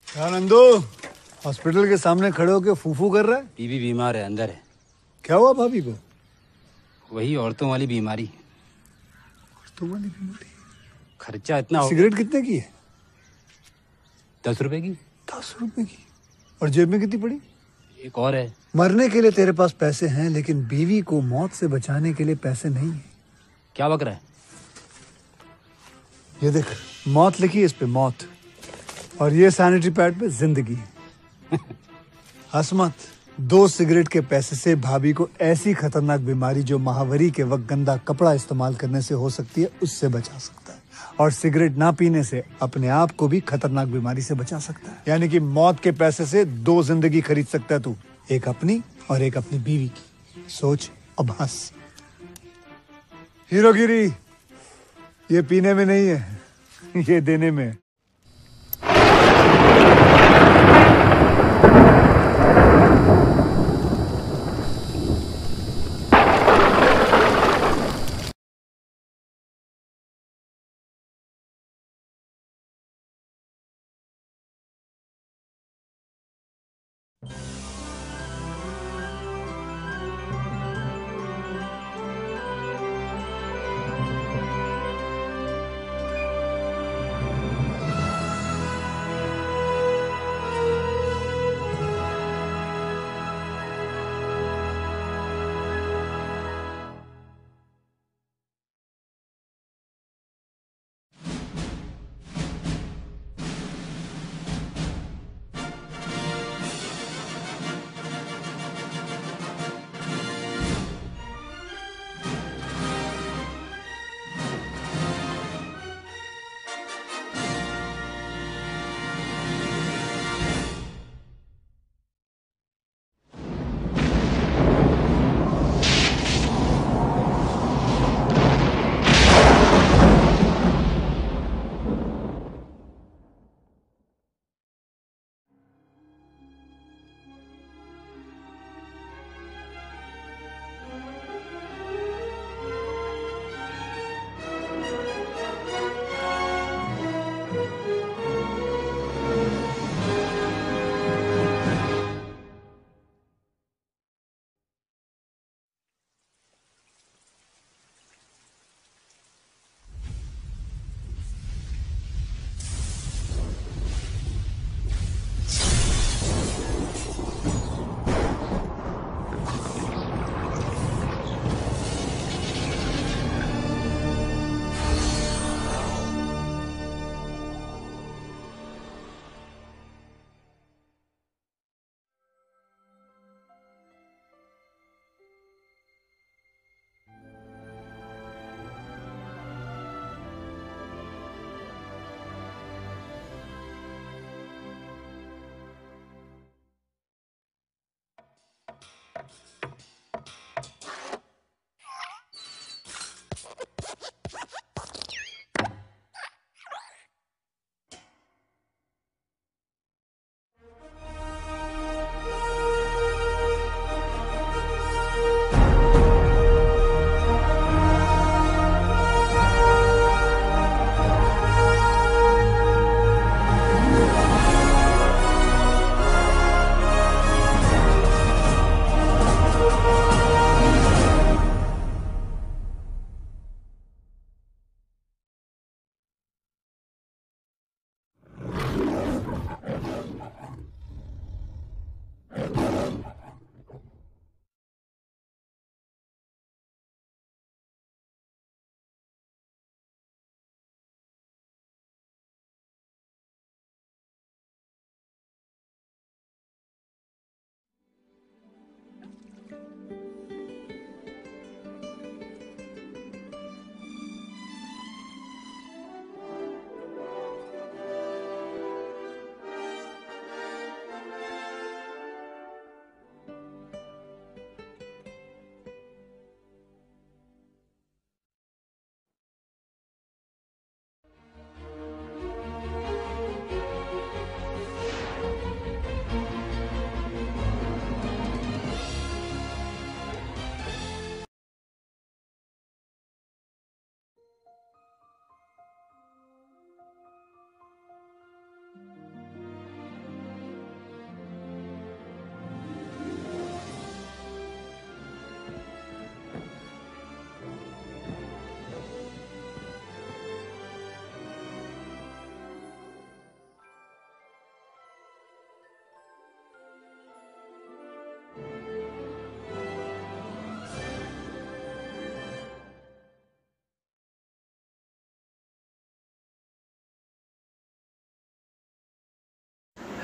क्या नंदू हॉस्पिटल के सामने खड़े होके फूफू कर रहा है? बीवी बीमार है, अंदर है। क्या हुआ भाभी को? वही औरतों वाली बीमारी। औरतों वाली बीमारी? खर्चा इतना हो। सिगरेट कितने की है? 10 रुपए की। 10 रुपए की? और जेब में कितनी पड़ी? एक और है। मरने के लिए तेरे पास पैसे हैं, लेकिन बीवी को मौत से बचाने के लिए पैसे नहीं है। क्या बक रहा है? ये देख, मौत लिखी है इस पे, मौत। और ये सैनिटरी पैड पे जिंदगी। हंस मत। 2 सिगरेट के पैसे से भाभी को ऐसी खतरनाक बीमारी जो महावरी के वक्त गंदा कपड़ा इस्तेमाल करने से हो सकती है, उससे बचा सकता है। और सिगरेट ना पीने से अपने आप को भी खतरनाक बीमारी से बचा सकता है। यानी कि मौत के पैसे से 2 जिंदगी खरीद सकता है तू, एक अपनी और एक अपनी बीवी की। सोच अब हंस। हीरोगिरी ये पीने में नहीं है, ये देने में।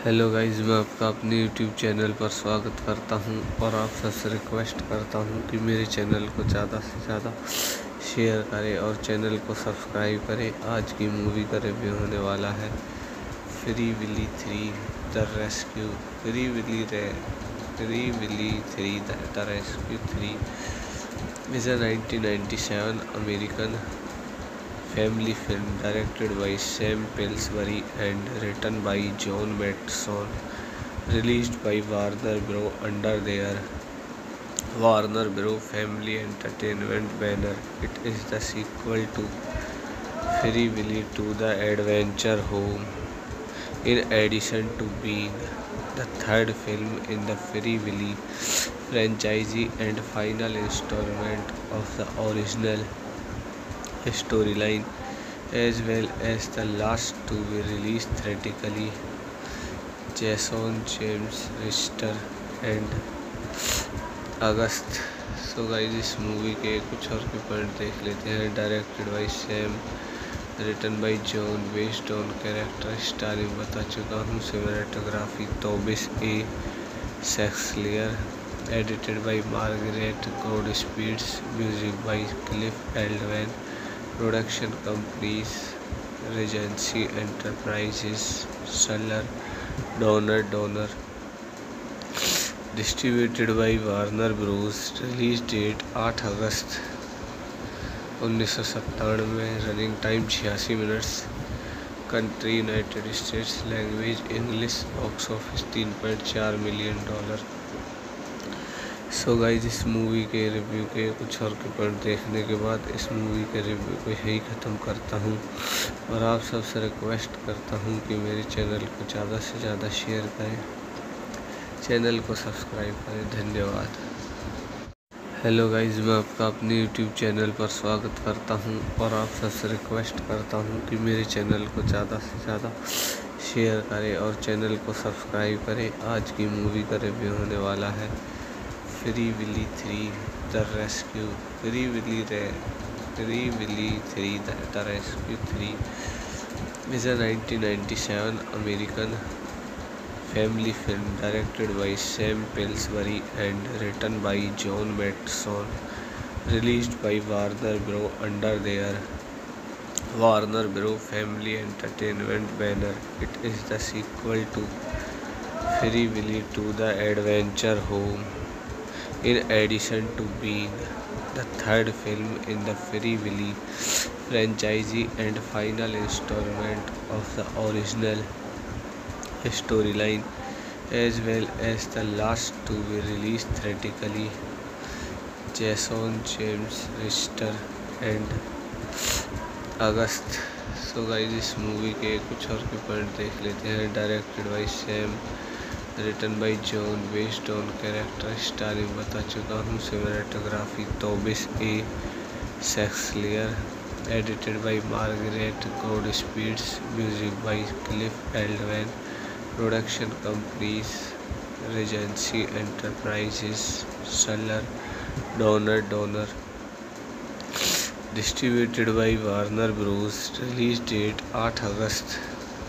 हेलो गाइस, मैं आपका अपने यूट्यूब चैनल पर स्वागत करता हूं और आप सबसे रिक्वेस्ट करता हूं कि मेरे चैनल को ज़्यादा से ज़्यादा शेयर करें और चैनल को सब्सक्राइब करें। आज की मूवी का रिव्यू होने वाला है Free Willy 3 the rescue. Free Willy 3 the rescue 3 is a 1997 American family film directed by Sam Pillsbury and written by John Matheson, released by Warner Bros. Under their Warner Bros. Family Entertainment banner. It is the sequel to Free Willy to the Adventure Home. In addition to being the third film in the Free Willy franchise and final installment of the original storyline, as well as the last to be released theatrically. Jason James Richter and August. So guys, इस movie के कुछ और के point देख लेते हैं। Directed by Sam, written by John, based on character starring बता चुका हूँ। Cinematography Tobias A Schliessler, edited by Margaret Goodspeeds, music by Cliff एल्डमैन, production companies Regency Enterprises, Shuler Donner, distributed by Warner Bros. Release date 8 August 1997, running time 86 minutes, country United States, language English, box office $3.4 million. So guys, इस movie के review के कुछ और के point देखने के बाद इस मूवी के रिव्यू को यही ख़त्म करता हूँ और आप सबसे रिक्वेस्ट करता हूँ कि मेरे चैनल को ज़्यादा से ज़्यादा शेयर करें, चैनल को सब्सक्राइब करें। धन्यवाद। हेलो गाइस, मैं आपका अपने यूट्यूब चैनल पर स्वागत करता हूं और आप सबसे रिक्वेस्ट करता हूं कि मेरे चैनल को ज़्यादा से ज़्यादा शेयर करें और चैनल को सब्सक्राइब करें। आज की मूवी का रिव्यू होने वाला है Free Willy 3 the rescue. Free Willy 3 the rescue 3 is a 1997 American family film directed by Sam Pillsbury and written by John Matheson, released by Warner Bros. Under their Warner Bros. Family Entertainment banner. It is the sequel to Free Willy to the Adventure Home. In addition to being the third film in the Free Willy franchise and final installment of the original storyline, as well as the last to be released theatrically. Jason James Richter and August. So guys, इस movie के कुछ और के point देख लेते हैं। Directed by Sam, written by John, based on character starring बता चुका हूँ। Cinematography Tobias A Schliessler, edited by Margaret Goodspeeds, music by Cliff एल्डमैन, production companies Regency Enterprises, Shuler Donner, distributed by Warner Bros. Release date 8 August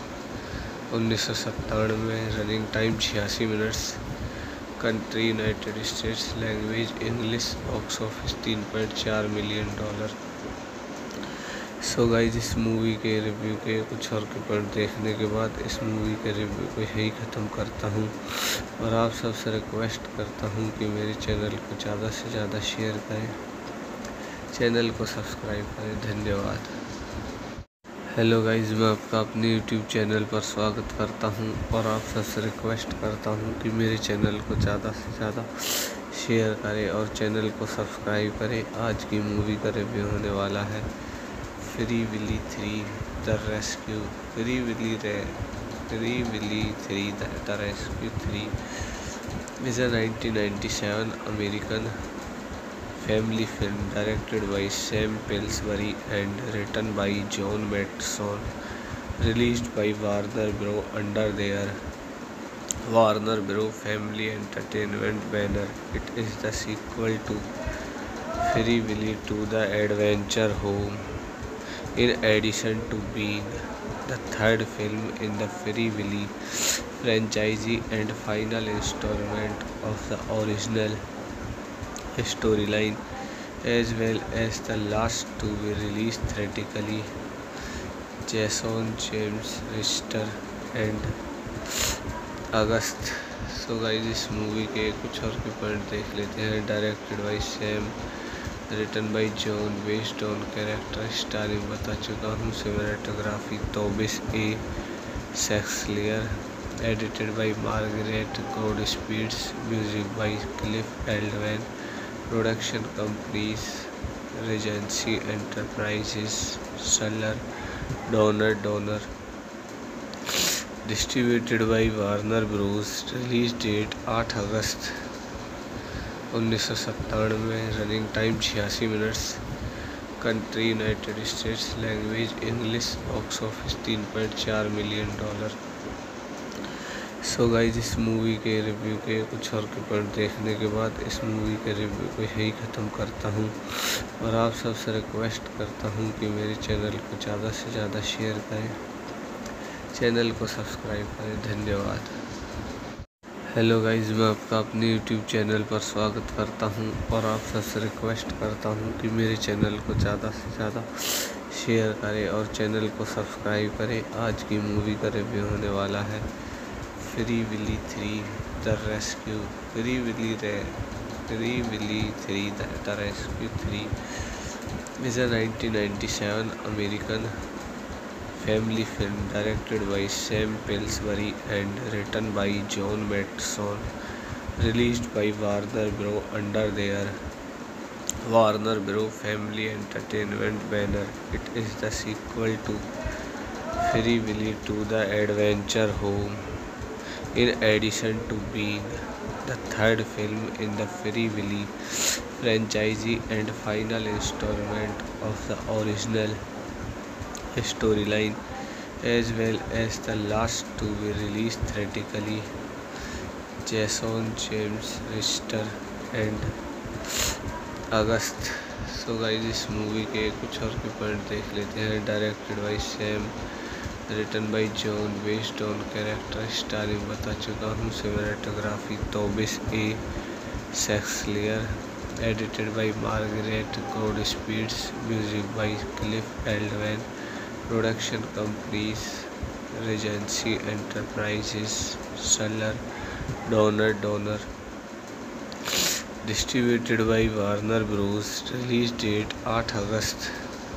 1997, running time 86 minutes, country United States, language English, box office $3.4 million. So guys, इस movie के review के कुछ और के point देखने के बाद इस मूवी के रिव्यू को यही ख़त्म करता हूँ और आप सबसे रिक्वेस्ट करता हूँ कि मेरे चैनल को ज़्यादा से ज़्यादा शेयर करें, चैनल को सब्सक्राइब करें। धन्यवाद। हेलो गाइस, मैं आपका अपने यूट्यूब चैनल पर स्वागत करता हूं और आप सबसे रिक्वेस्ट करता हूं कि मेरे चैनल को ज़्यादा से ज़्यादा शेयर करें और चैनल को सब्सक्राइब करें। आज की मूवी का रिव्यू होने वाला है Free Willy 3 the rescue. Free Willy 3 the rescue 3 is a 1997 American family film directed by Sam Pillsbury and written by John Matheson, released by Warner Bros. Under their Warner Bros. Family Entertainment banner. It is the sequel to Free Willy to the Adventure Home. In addition to being the third film in the Free Willy franchise and final installment of the original storyline, as well as the last to be released theatrically. Jason James Richter and August. So guys इस movie के कुछ और के point देख लेते हैं। Directed by Sam, written by John, based on character starring बता चुका हूँ। Cinematography Tobias A Schliessler, edited by Margaret Goodspeeds, music by Cliff एल्डवैन, production companies Regency Enterprises, Shuler Donner, distributed by Warner Bros. Release date 8 August 1997, running time 86 minutes, country United States, language English, box office $3.4 million. So guys इस movie के review के कुछ और के point देखने के बाद इस मूवी के रिव्यू को यही ख़त्म करता हूँ और आप सबसे रिक्वेस्ट करता हूँ कि मेरे चैनल को ज़्यादा से ज़्यादा शेयर करें, चैनल को सब्सक्राइब करें। धन्यवाद। हेलो गाइस, मैं आपका अपने यूट्यूब चैनल पर स्वागत करता हूं और आप सबसे रिक्वेस्ट करता हूं कि मेरे चैनल को ज़्यादा से ज़्यादा शेयर करें और चैनल को सब्सक्राइब करें। आज की मूवी का रिव्यू होने वाला है Free Willy 3 the rescue. Free Willy 3 the rescue 3 is a 1997 American family film directed by Sam Pillsbury and written by John Mattson, released by Warner Bros. Under their Warner Bros. Family Entertainment banner. It is the sequel to Free Willy to the Adventure Home. In addition to being the third film in the Free Willy franchise and final installment of the original storyline, as well as the last to be released theatrically. Jason James Richter and August. So guys इस movie के कुछ और के point देख लेते हैं। Directed by Sam, written by John, based on character starring बता चुका हूँ। Cinematography Tobias A Schliessler, edited by Margaret Goodspeeds, music by Cliff एल्डवैन, production companies Regency Enterprises, Shuler Donner, distributed by Warner Bros. Release date 8 August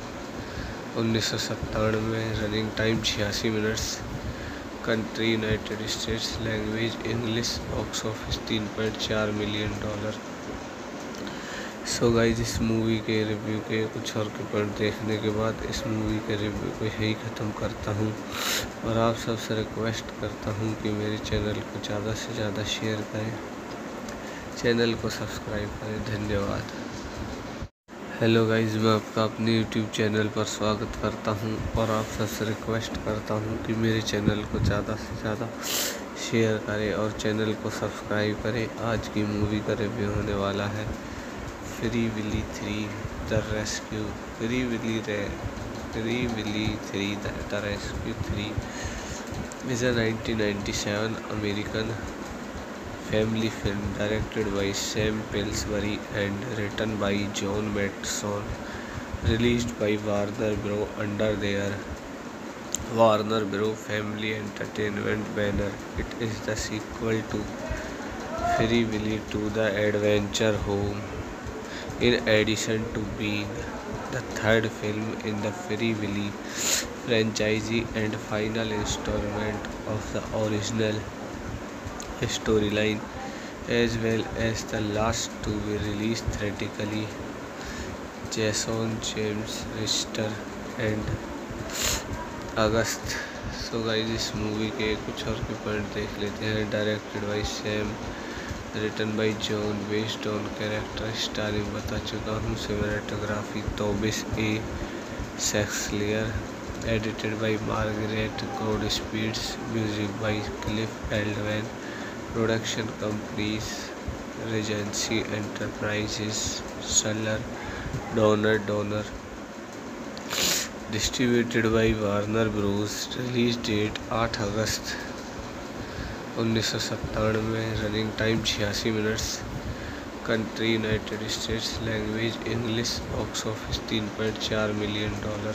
1997, running time 86 minutes, country United States, language English, box office $3.4 million. So guys इस movie के review के कुछ और के point देखने के बाद इस मूवी के रिव्यू को यही ख़त्म करता हूँ और आप सबसे रिक्वेस्ट करता हूँ कि मेरे चैनल को ज़्यादा से ज़्यादा शेयर करें, चैनल को सब्सक्राइब करें। धन्यवाद। हेलो गाइस, मैं आपका अपने यूट्यूब चैनल पर स्वागत करता हूं और आप सबसे रिक्वेस्ट करता हूं कि मेरे चैनल को ज़्यादा से ज़्यादा शेयर करें और चैनल को सब्सक्राइब करें। आज की मूवी का रिव्यू होने वाला है Free Willy 3 the rescue. Free Willy 3 the rescue 3 is a 1997 American family film directed by Sam Pillsbury and written by John Mattson, released by Warner Bros. Under their Warner Bros. Family Entertainment banner. It is the sequel to Free Willy to the Adventure Home. In addition to being the third film in the Free Willy franchise and final installment of the original storyline, as well as the last to be released theatrically. Jason James Richter and August. So guys इस movie के कुछ और के point देख लेते हैं। Directed by Sam, written by John, based on character starring बता चुका हूँ। Cinematography Tobias A Schliessler, edited by Margaret Goodspeeds, music by Cliff एल्डवैन, production companies Regency Enterprises, Shuler Donner, distributed by Warner Bros. Release date 8 August 1997। Running time 86 minutes. Country United States. Language English. Box office $3.4 million.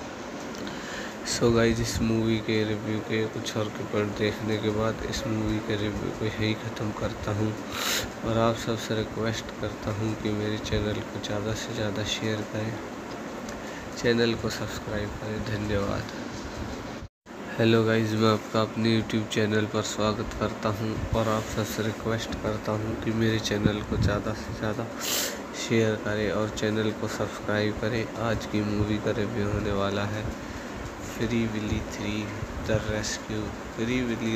So guys, इस movie के review के कुछ और के point देखने के बाद इस मूवी के रिव्यू को यही ख़त्म करता हूँ और आप सबसे रिक्वेस्ट करता हूँ कि मेरे चैनल को ज़्यादा से ज़्यादा शेयर करें, चैनल को सब्सक्राइब करें। धन्यवाद। हेलो गाइज, मैं आपका अपने यूट्यूब चैनल पर स्वागत करता हूं और आप सबसे रिक्वेस्ट करता हूं कि मेरे चैनल को ज़्यादा से ज़्यादा शेयर करें और चैनल को सब्सक्राइब करें। आज की मूवी का रिव्यू होने वाला है Free Willy 3 the rescue. Free Willy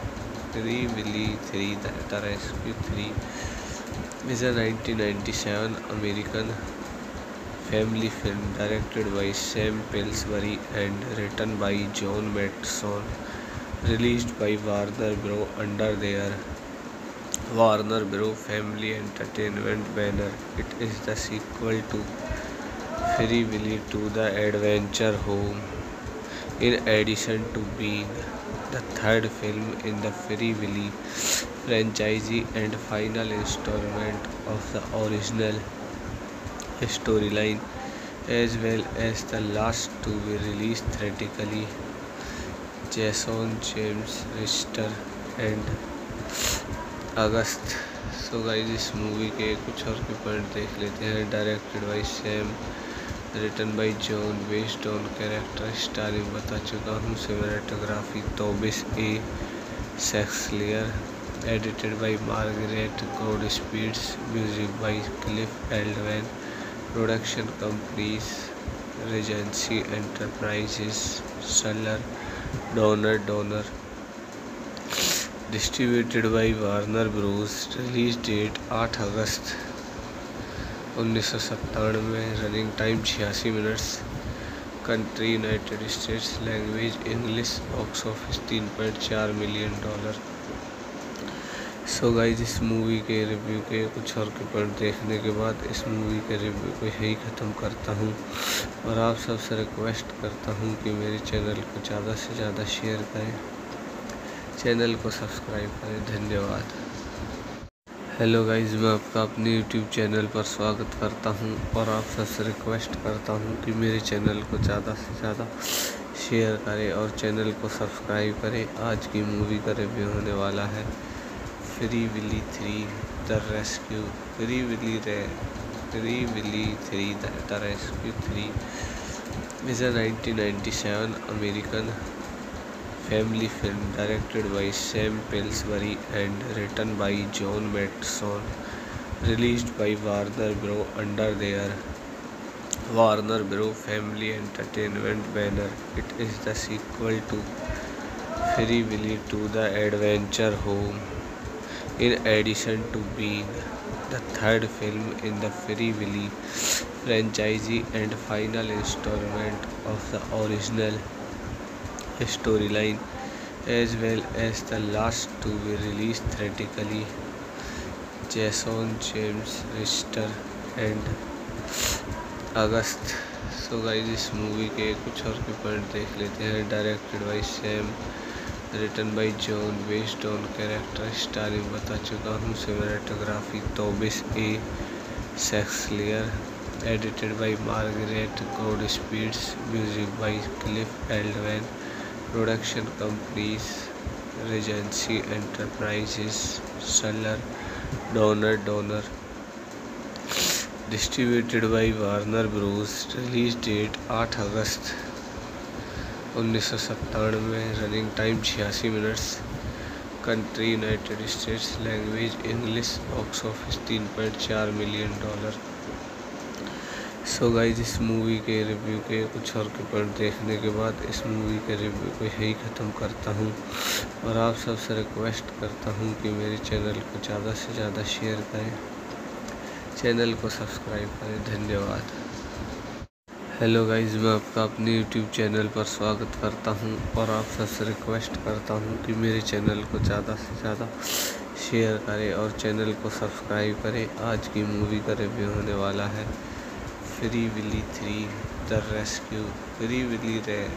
3 the rescue 3 is a 1997 American family film directed by Sam Pillsbury and written by John Mattson, released by Warner Bros. Under their Warner Bros. Family Entertainment banner. It is the sequel to Free Willy 2 The Adventure Home. In addition to being the third film in the Free Willy franchise and final installment of the original storyline, as well as the last to be released theatrically. Jason James Richter and August. So guys, इस movie के कुछ और के point देख लेते हैं। Directed by Sam, written by John, based on character, starring बता चुका हूँ। Cinematography Tobias A Schliessler, edited by Margaret Goodspeeds, music by Cliff एल्डवैन, production companies Regency Enterprises, Shuler Donner. Distributed by Warner Bros. Release date 8 August 1997। Running time 86 minutes. Country United States. Language English. Box office $3.4 million. So guys, इस movie के review के कुछ और के point देखने के बाद इस मूवी के रिव्यू को यही ख़त्म करता हूँ और आप सबसे रिक्वेस्ट करता हूँ कि मेरे चैनल को ज़्यादा से ज़्यादा शेयर करें, चैनल को सब्सक्राइब करें। धन्यवाद। हेलो गाइज, मैं आपका अपने यूट्यूब चैनल पर स्वागत करता हूं और आप सबसे रिक्वेस्ट करता हूं कि मेरे चैनल को ज़्यादा से ज़्यादा शेयर करें और चैनल को सब्सक्राइब करें। आज की मूवी का रिव्यू होने वाला है Free Willy 3 the rescue. Free Willy 3 the rescue 3 is a 1997 American family film directed by Sam Pillsbury and written by John Mattson, released by Warner Bros. Under their Warner Bros. Family Entertainment banner. It is the sequel to Free Willy 2 The Adventure Home. In addition to being the third film in the Free Willy franchise and final installment of the original storyline, as well as the last to be released theatrically. Jason James Richter and August. So guys, इस movie के कुछ और के point देख लेते हैं। Directed by Sam, written by John, based on character, starring बता चुका हूँ। Cinematography Tobias A Schliessler, edited by Margaret Goodspeeds, music by Cliff एल्डवैन, production companies Regency Enterprises, Shuler Donner. Distributed by Warner Bros. Release date 8 August 1997। Running time 86 minutes. Country United States. Language English. Box office $3.4 million. So guys, इस movie के review के कुछ और के point देखने के बाद इस मूवी के रिव्यू को यही ख़त्म करता हूँ और आप सबसे रिक्वेस्ट करता हूँ कि मेरे चैनल को ज़्यादा से ज़्यादा शेयर करें, चैनल को सब्सक्राइब करें। धन्यवाद। हेलो गाइज, मैं आपका अपने यूट्यूब चैनल पर स्वागत करता हूं और आप सबसे रिक्वेस्ट करता हूं कि मेरे चैनल को ज़्यादा से ज़्यादा शेयर करें और चैनल को सब्सक्राइब करें। आज की मूवी का रिव्यू होने वाला है Free Willy 3 The Rescue, Free Willy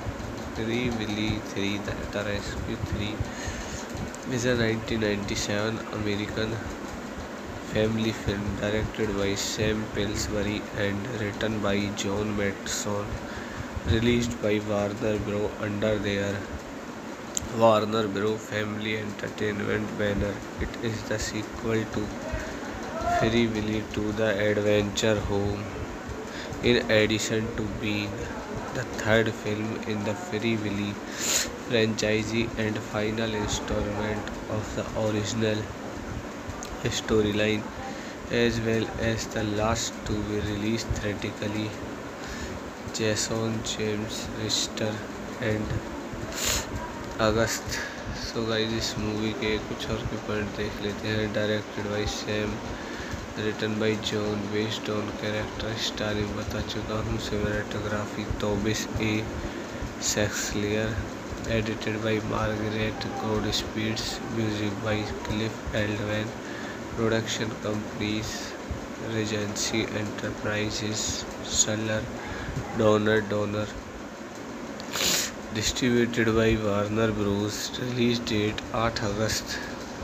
3, The Rescue 3 is a 1997 American family film directed by Sam Pillsbury and written by John Mattson, released by Warner Bros. Under their Warner Bros. Family Entertainment banner. It is the sequel to Free Willy to The Adventure Home. In addition to being the third film in the Free Willy franchise and final installment of the original storyline, as well as the last to be released theatrically, Jason James Richter and August. So guys इस movie के कुछ और के point देख लेते हैं। Directed by Sam, written by John, based on character, starring बता चुका हूँ। Cinematography Tobias A Schliessler, edited by Margaret Goodspeeds, music by Cliff एल्डवैन, production companies Regency Enterprises, Shuler Donner, distributed by Warner Bros. Release date 8 August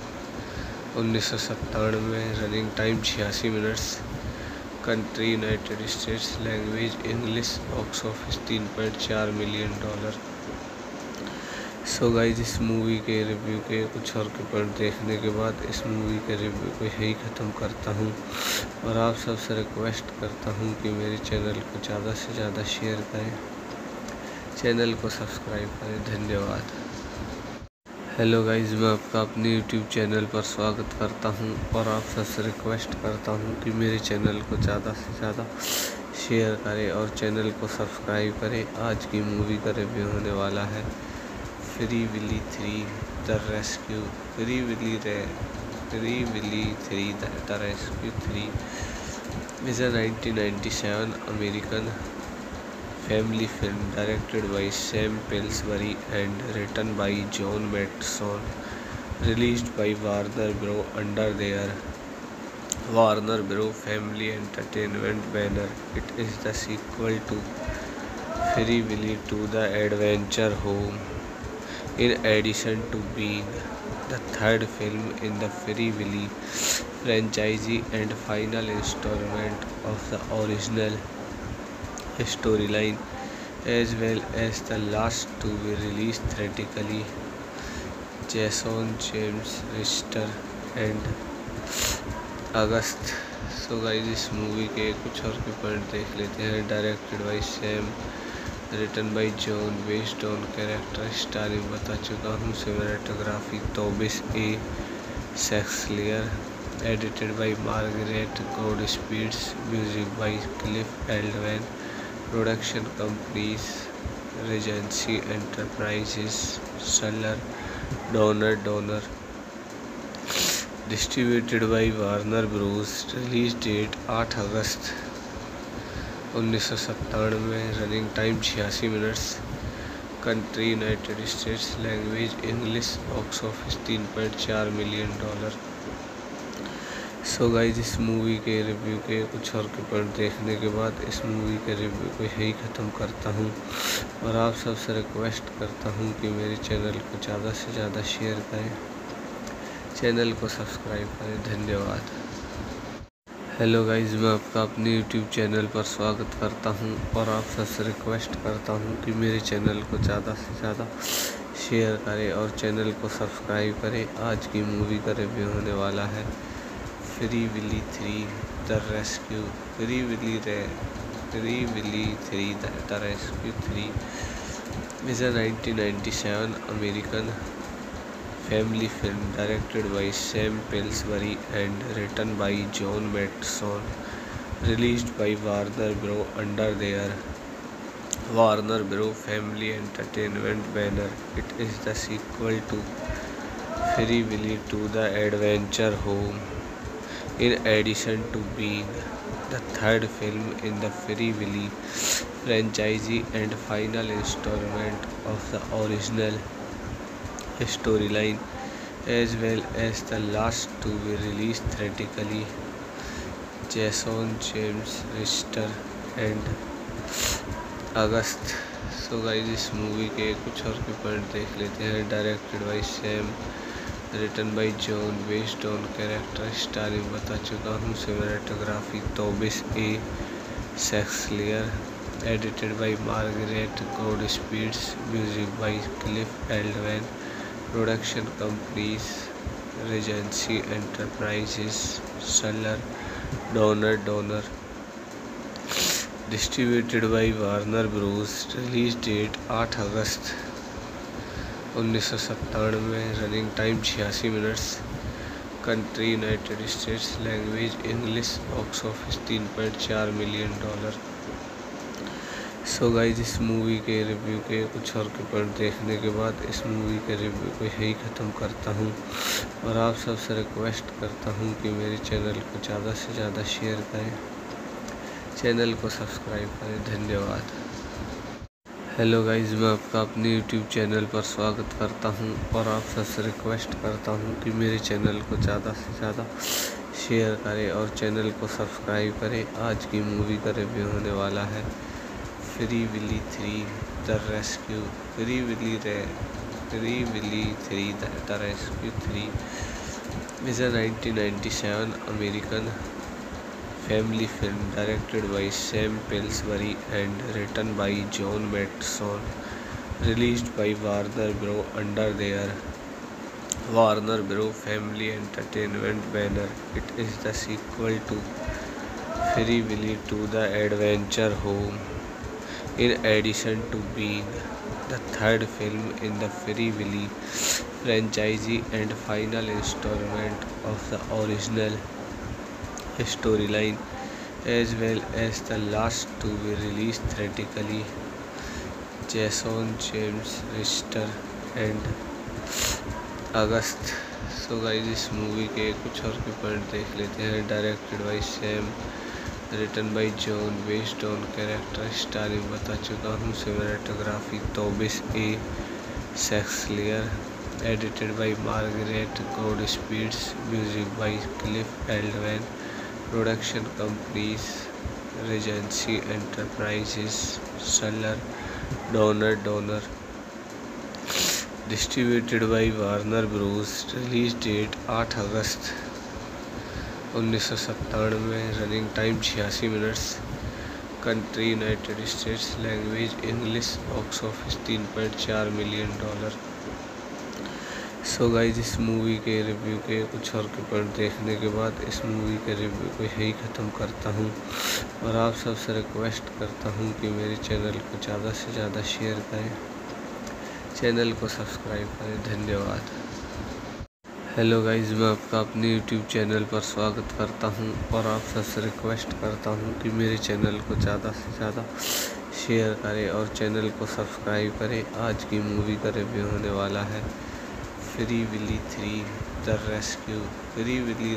1997, running time 86 minutes, country United States, language English, box office $3.4 million. So guys इस movie के review के कुछ और के point देखने के बाद इस मूवी के रिव्यू को यही ख़त्म करता हूँ और आप सबसे रिक्वेस्ट करता हूँ कि मेरे चैनल को ज़्यादा से ज़्यादा शेयर करें, चैनल को सब्सक्राइब करें। धन्यवाद। हेलो गाइस, मैं आपका अपने यूट्यूब चैनल पर स्वागत करता हूं और आप सबसे रिक्वेस्ट करता हूं कि मेरे चैनल को ज़्यादा से ज़्यादा शेयर करें और चैनल को सब्सक्राइब करें। आज की मूवी का रिव्यू होने वाला है Free Willy 3 the rescue. Free Willy 3 the rescue 3 is a 1997 American family film directed by Sam Pillsbury and written by John Mattson, released by Warner Bros. Under their Warner Bros. Family Entertainment banner. It is the sequel to Free Willy to The Adventure Home. In addition to being the third film in the Free Willy franchise and final installment of the original storyline, as well as the last to be released theatrically, Jason James Richter and August. So guys इस movie के कुछ और के point देख लेते हैं। Directed by Sam, written by John, based on character, starring बता चुका हूँ। Cinematography Tobias A Schliessler, edited by Margaret Goodspeeds, music by Cliff एल्डवैन, production companies Regency Enterprises, Shuler Donner, distributed by Warner Bros. Release date 8 August 1997, running time 86 minutes, country United States, language English, box office $3.4 million. So guys इस movie के review के कुछ और के point देखने के बाद इस मूवी के रिव्यू को यही ख़त्म करता हूँ और आप सबसे रिक्वेस्ट करता हूँ कि मेरे चैनल को ज़्यादा से ज़्यादा शेयर करें, चैनल को सब्सक्राइब करें। धन्यवाद। हेलो गाइस, मैं आपका अपने यूट्यूब चैनल पर स्वागत करता हूं और आप सबसे रिक्वेस्ट करता हूं कि मेरे चैनल को ज़्यादा से ज़्यादा शेयर करें और चैनल को सब्सक्राइब करें। आज की मूवी का रिव्यू होने वाला है Free Willy 3 the rescue. Free Willy 3 the rescue 3 is a 1997 American family film directed by Sam Pillsbury and written by John Mattson, released by Warner Bros. Under their Warner Bros. Family Entertainment banner. It is the sequel to Free Willy to The Adventure Home. In addition to being the third film in the Free Willy franchise and final installment of the original storyline, as well as the last to be released theatrically, Jason James Richter and August. So guys इस movie के कुछ और के point देख लेते हैं। Directed by Sam, written by John, based on character, starring बता चुका हूँ। Cinematography Tobias A Schliessler, edited by Margaret Goodspeeds, music by Cliff एल्डवेन, production companies Regency Enterprises, Shuler Donner, distributed by Warner Bros. Release date 8 August 1997, running time 86 minutes, country United States, language English, box office $3.4 million. So guys इस movie के review के कुछ और के point देखने के बाद इस मूवी के रिव्यू को यही ख़त्म करता हूँ और आप सबसे रिक्वेस्ट करता हूँ कि मेरे चैनल को ज़्यादा से ज़्यादा शेयर करें, चैनल को सब्सक्राइब करें। धन्यवाद। हेलो गाइस, मैं आपका अपने यूट्यूब चैनल पर स्वागत करता हूं और आप सबसे रिक्वेस्ट करता हूं कि मेरे चैनल को ज़्यादा से ज़्यादा शेयर करें और चैनल को सब्सक्राइब करें। आज की मूवी का रिव्यू होने वाला है Free Willy 3 the rescue. Free Willy 3 the rescue 3 is a 1997 American family film directed by Sam Pillsbury and written by John Mattson, released by Warner Bros. Under their Warner Bros. Family Entertainment banner. It is the sequel to Free Willy 2 The Adventure Home, in addition to being the third film in the Free Willy franchise and final installment of the original storyline, as well as the last to be released theatrically. Jason James Richter and August. So guys इस movie के कुछ और के point देख लेते हैं। Directed by Sam, written by John, based on character, starring बता चुका हूँ। Cinematography Tobias A Schliessler, edited by Margaret Goodspeeds, music by Cliff एल्डवेन, production companies Regency Enterprises, Shuler Donner, distributed by Warner Bros. Release date 8 August 1997, running time 86 minutes, country United States, language English, box office $3.4 million. So guys इस movie के review के कुछ और के point देखने के बाद इस मूवी के रिव्यू को यही ख़त्म करता हूँ और आप सबसे रिक्वेस्ट करता हूँ कि मेरे चैनल को ज़्यादा से ज़्यादा शेयर करें, चैनल को सब्सक्राइब करें। धन्यवाद। हेलो गाइस, मैं आपका अपने यूट्यूब चैनल पर स्वागत करता हूँ और आप सबसे रिक्वेस्ट करता हूँ कि मेरे चैनल को ज़्यादा से ज़्यादा शेयर करें और चैनल को सब्सक्राइब करें। आज की मूवी का रिव्यू होने वाला है Free Willy 3 the rescue. Free Willy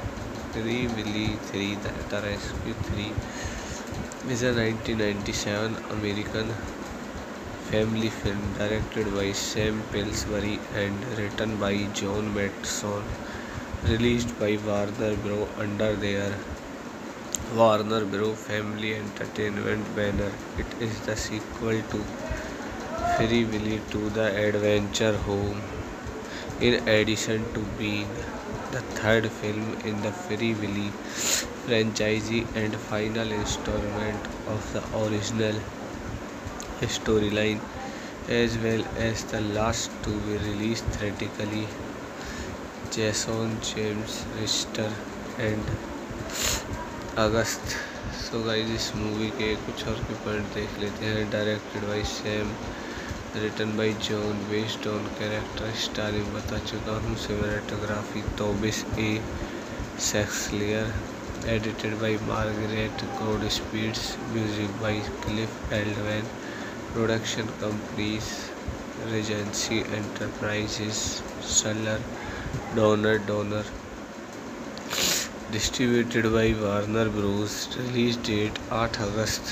3 the rescue 3 is a 1997 American family film directed by Sam Pillsbury and written by John Mattson, released by Warner Bros. Under their Warner Bros. Family Entertainment banner. It is the sequel to Free Willy 2 The Adventure Home, in addition to being the third film in the Free Willy franchise and final installment of the original storyline, as well as the last to be released theatrically. Jason James Richter and August. So guys इस movie के कुछ और के point देख लेते हैं। Directed by Sam, written by John, based on character, starring बता चुका हूँ। Cinematography Tobias A Schliessler, edited by Margaret Goodspeeds, music by Cliff एल्डवेन, production companies Regency Enterprises, Shuler Donner, distributed by Warner Bros. Release date 8 August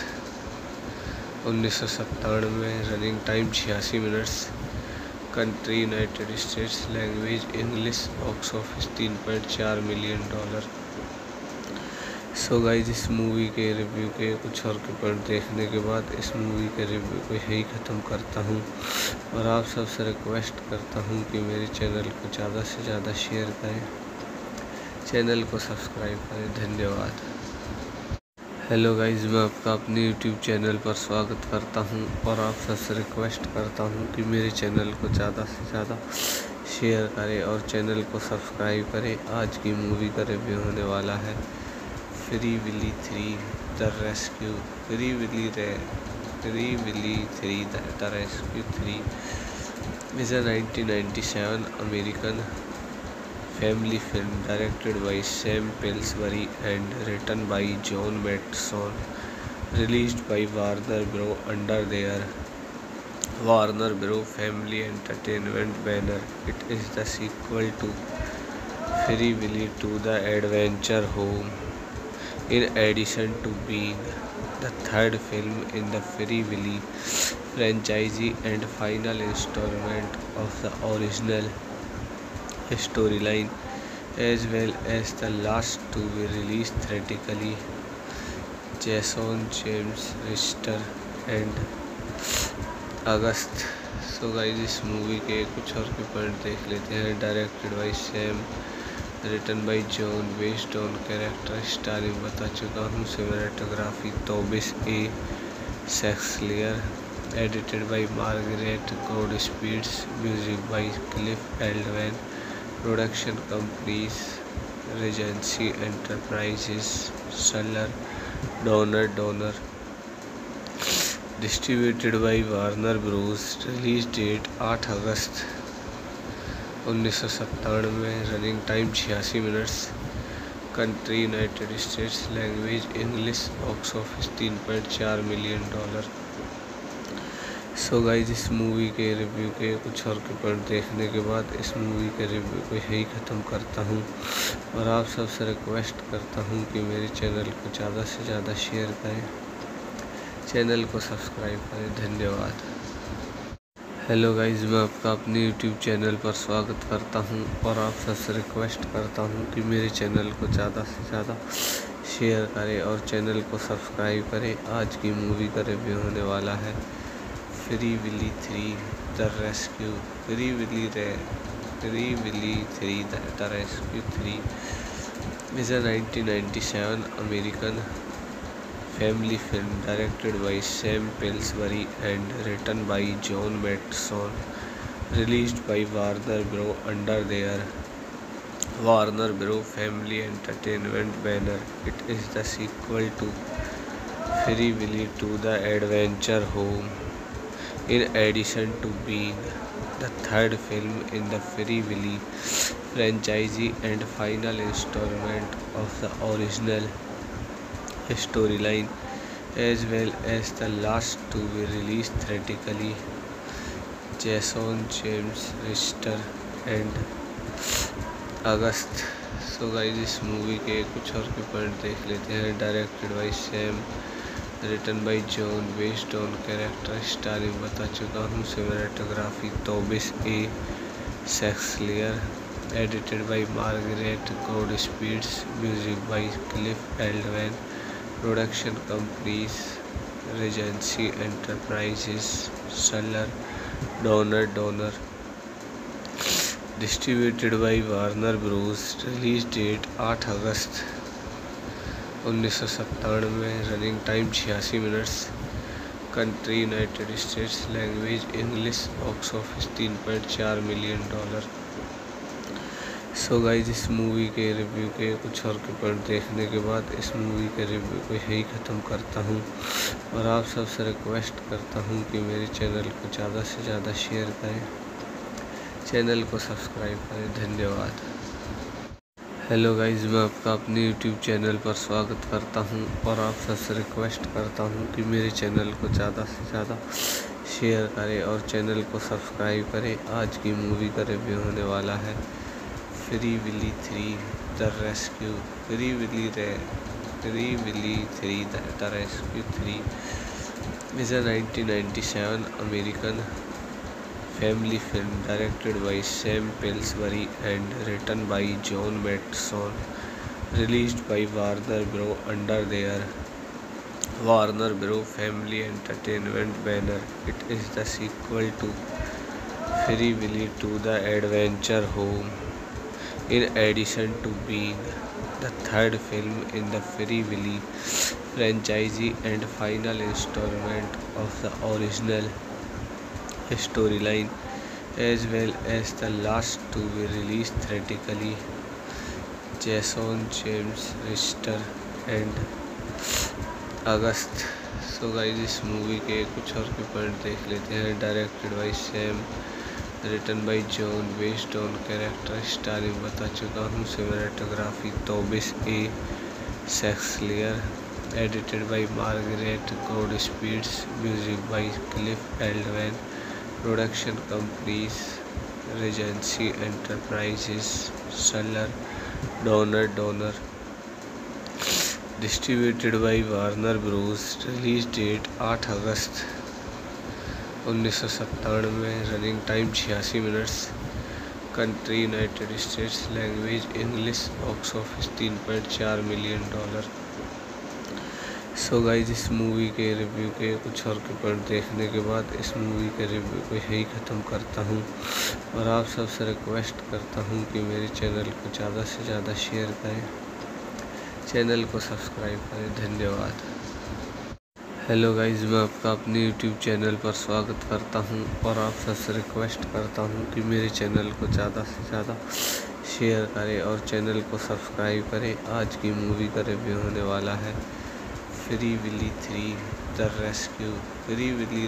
1997, running time 86 minutes, country United States, language English, box office $3.4 million. So guys, इस movie के review के कुछ और के point देखने के बाद इस मूवी के रिव्यू को यही ख़त्म करता हूँ और आप सबसे रिक्वेस्ट करता हूँ कि मेरे चैनल को ज़्यादा से ज़्यादा शेयर करें, चैनल को सब्सक्राइब करें। धन्यवाद। हेलो गाइस, मैं आपका अपने यूट्यूब चैनल पर स्वागत करता हूं और आप सबसे रिक्वेस्ट करता हूं कि मेरे चैनल को ज़्यादा से ज़्यादा शेयर करें और चैनल को सब्सक्राइब करें। आज की मूवी का रिव्यू होने वाला है Free Willy 3 the rescue. Free Willy 3 the rescue 3 is a 1997 American family film directed by Sam Pillsbury and written by John Mattson, released by Warner Bros. Under their Warner Bros. Family Entertainment banner. It is the sequel to Free Willy 2 The Adventure Home, in addition to being the third film in the Free Willy franchise and final installment of the original storyline, as well as the last to be released theatrically. Jason James Richter and August. So guys, इस movie के कुछ और के point देख लेते हैं। Directed by Sam, written by John, based on character, starring बता चुका हूँ। Cinematography Tobias A Schliessler, edited by Margaret Goodspeeds, music by Cliff एल्डमैन, production companies Regency Enterprises, Shuler Donner, distributed by Warner Bros. Release date 8 August 1997, running time 86 minutes, country United States, language English, box office $3.4 million. So guys, इस movie के review के कुछ और के point देखने के बाद इस मूवी के रिव्यू को यही ख़त्म करता हूँ और आप सबसे रिक्वेस्ट करता हूँ कि मेरे चैनल को ज़्यादा से ज़्यादा शेयर करें, चैनल को सब्सक्राइब करें। धन्यवाद। हेलो गाइस, मैं आपका अपने यूट्यूब चैनल पर स्वागत करता हूं और आप सबसे रिक्वेस्ट करता हूं कि मेरे चैनल को ज़्यादा से ज़्यादा शेयर करें और चैनल को सब्सक्राइब करें। आज की मूवी का रिव्यू होने वाला है Free Willy 3 the rescue. Free Willy 3 the rescue 3 is a 1997 American family film directed by Sam Pillsbury and written by John Mattson, released by Warner Bros. Under their Warner Bros. Family Entertainment banner. It is the sequel to Free Willy 2 The Adventure Home, in addition to being the third film in the Free Willy franchise and final installment of the original storyline, as well as the last to be released theatrically. Jason James Richter and August. So guys, इस movie के कुछ और के point देख लेते हैं। Directed by Sam, written by John, based on character, starring बता चुका हूँ। Cinematography Tobias A Schliessler, edited by Margaret Goodspeeds, music by Cliff एल्डमैन, production companies Regency Enterprises, Shuler Donner, distributed by Warner Bros. Release date 8 August 1997, running time 86 minutes, country United States, language English, box office $3.4 million. So guys, इस movie के review के कुछ और के point देखने के बाद इस मूवी के रिव्यू को यही ख़त्म करता हूँ और आप सबसे रिक्वेस्ट करता हूँ कि मेरे चैनल को ज़्यादा से ज़्यादा शेयर करें, चैनल को सब्सक्राइब करें। धन्यवाद। हेलो गाइस, मैं आपका अपने यूट्यूब चैनल पर स्वागत करता हूं और आप सबसे रिक्वेस्ट करता हूं कि मेरे चैनल को ज़्यादा से ज़्यादा शेयर करें और चैनल को सब्सक्राइब करें। आज की मूवी का रिव्यू होने वाला है Free Willy 3 the rescue. Free Willy 3 the rescue 3 is a 1997 American family film directed by Sam Pillsbury and written by John Mattson, released by Warner Bros. Under their Warner Bros. Family Entertainment banner. It is the sequel to Free Willy to the Adventure Home. In addition to being the third film in the Free Willy franchise and final installment of the original storyline, as well as the last to be released theatrically, Jason James Richter and August. So guys इस movie के कुछ और के point देख लेते हैं। Directed by Sam, written by John, based on character, starring बता चुका हूँ। Cinematography Tobias A Schliessler, edited by Margaret Goodspeeds, music by Cliff एल्डमैन, production companies Regency Enterprises, Shuler Donner, distributed by Warner Bros. Release date 8 August 1997, running time 86 minutes, country United States, language English, box office $3.4 million. So guys इस movie के review के कुछ और के point देखने के बाद इस मूवी के रिव्यू को यही ख़त्म करता हूँ और आप सबसे रिक्वेस्ट करता हूँ कि मेरे चैनल को ज़्यादा से ज़्यादा शेयर करें, चैनल को सब्सक्राइब करें। धन्यवाद। हेलो गाइस, मैं आपका अपने यूट्यूब चैनल पर स्वागत करता हूं और आप सबसे रिक्वेस्ट करता हूं कि मेरे चैनल को ज़्यादा से ज़्यादा शेयर करें और चैनल को सब्सक्राइब करें। आज की मूवी का रिव्यू होने वाला है Free Willy 3 the rescue. Free Willy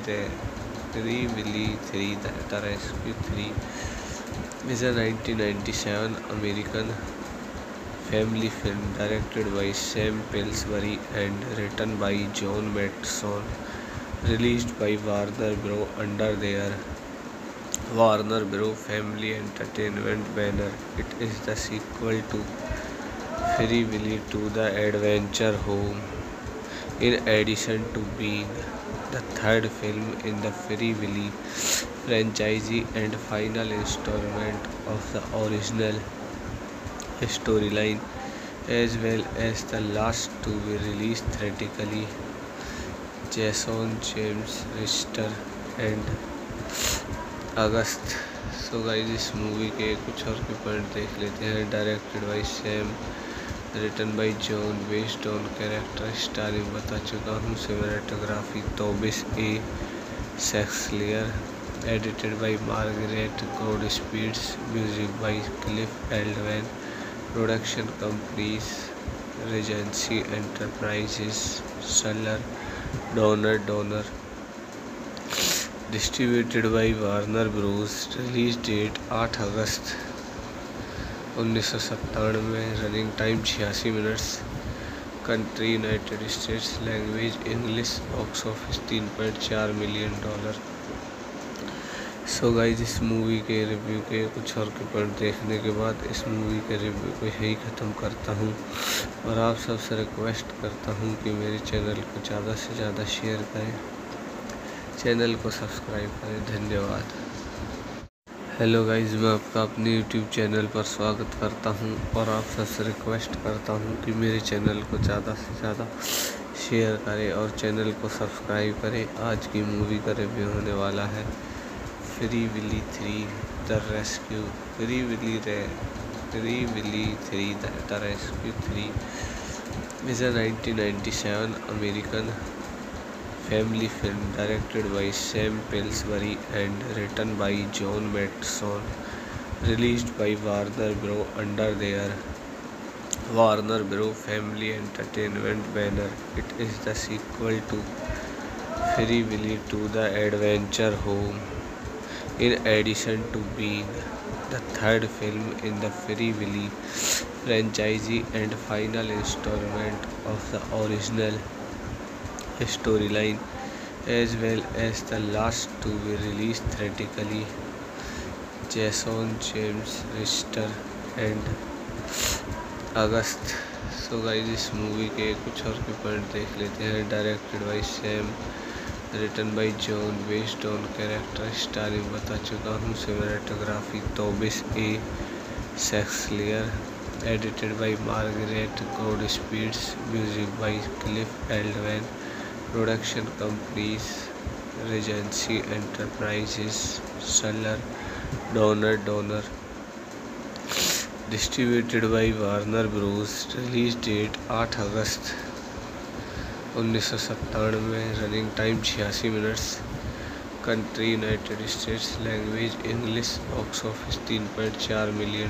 3 the rescue 3 is a 1997 American family film directed by Sam Pillsbury and written by John Mattson, released by Warner Bros. Under their Warner Bros. Family Entertainment banner. It is the sequel to Free Willy to the Adventure Home. In addition to being the third film in the Free Willy franchise and final installment of the original storyline, as well as the last to be released theatrically, Jason James Richter and August. So guys इस movie के कुछ और के point देख लेते हैं। Directed by Sam, written by John, based on character, starring बता चुका हूँ। Cinematography Tobias A Schliessler, edited by Margaret Goodspeeds, music by Cliff एल्डमैन, production companies Regency Enterprises, Shuler Donner, distributed by Warner Bros. Release date 8 August 1997, running time 86 minutes, country United States, language English, box office $3.4 million. So guys इस movie के review के कुछ और के point देखने के बाद इस मूवी के रिव्यू को यही ख़त्म करता हूँ और आप सबसे रिक्वेस्ट करता हूँ कि मेरे चैनल को ज़्यादा से ज़्यादा शेयर करें, चैनल को सब्सक्राइब करें। धन्यवाद। हेलो गाइस, मैं आपका अपने यूट्यूब चैनल पर स्वागत करता हूं और आप सबसे रिक्वेस्ट करता हूं कि मेरे चैनल को ज़्यादा से ज़्यादा शेयर करें और चैनल को सब्सक्राइब करें। आज की मूवी का रिव्यू होने वाला है Free Willy 3 the rescue. Free Willy 3 the rescue 3 is a 1997 American family film directed by Sam Pillsbury and written by John Mattson, released by Warner Bros. Under their Warner Bros. Family Entertainment banner. It is the sequel to Free Willy to the Adventure Home. In addition to being the third film in the Free Willy franchise and final installment of the original storyline, as well as the last to be released theatrically, Jason James Richter and August. So guys इस movie के कुछ और के point देख लेते हैं। Directed by Sam, written by John, based on character, starring बता चुका हूँ। Cinematography Tobias A Schliessler, edited by Margaret Goldspeed, music by Cliff Eldman, production companies Regency Enterprises, Suller, Donner, distributed by Warner Bros. Release date 8 August 1997, running time 86 minutes, country United States, language English, box office $3.4 million.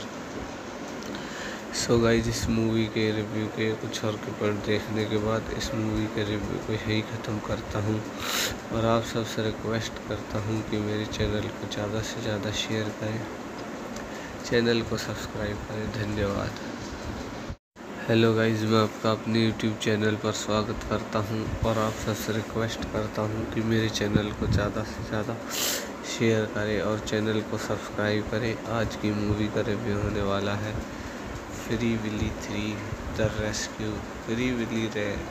So guys, इस movie के review के कुछ और के point देखने के बाद इस मूवी के रिव्यू को यही ख़त्म करता हूँ और आप सबसे रिक्वेस्ट करता हूँ कि मेरे चैनल को ज़्यादा से ज़्यादा शेयर करें, चैनल को सब्सक्राइब करें। धन्यवाद। हेलो गाइस, मैं आपका अपने यूट्यूब चैनल पर स्वागत करता हूं और आप सबसे रिक्वेस्ट करता हूं कि मेरे चैनल को ज़्यादा से ज़्यादा शेयर करें और चैनल को सब्सक्राइब करें। आज की मूवी का रिव्यू होने वाला है Free Willy 3 the rescue. Free Willy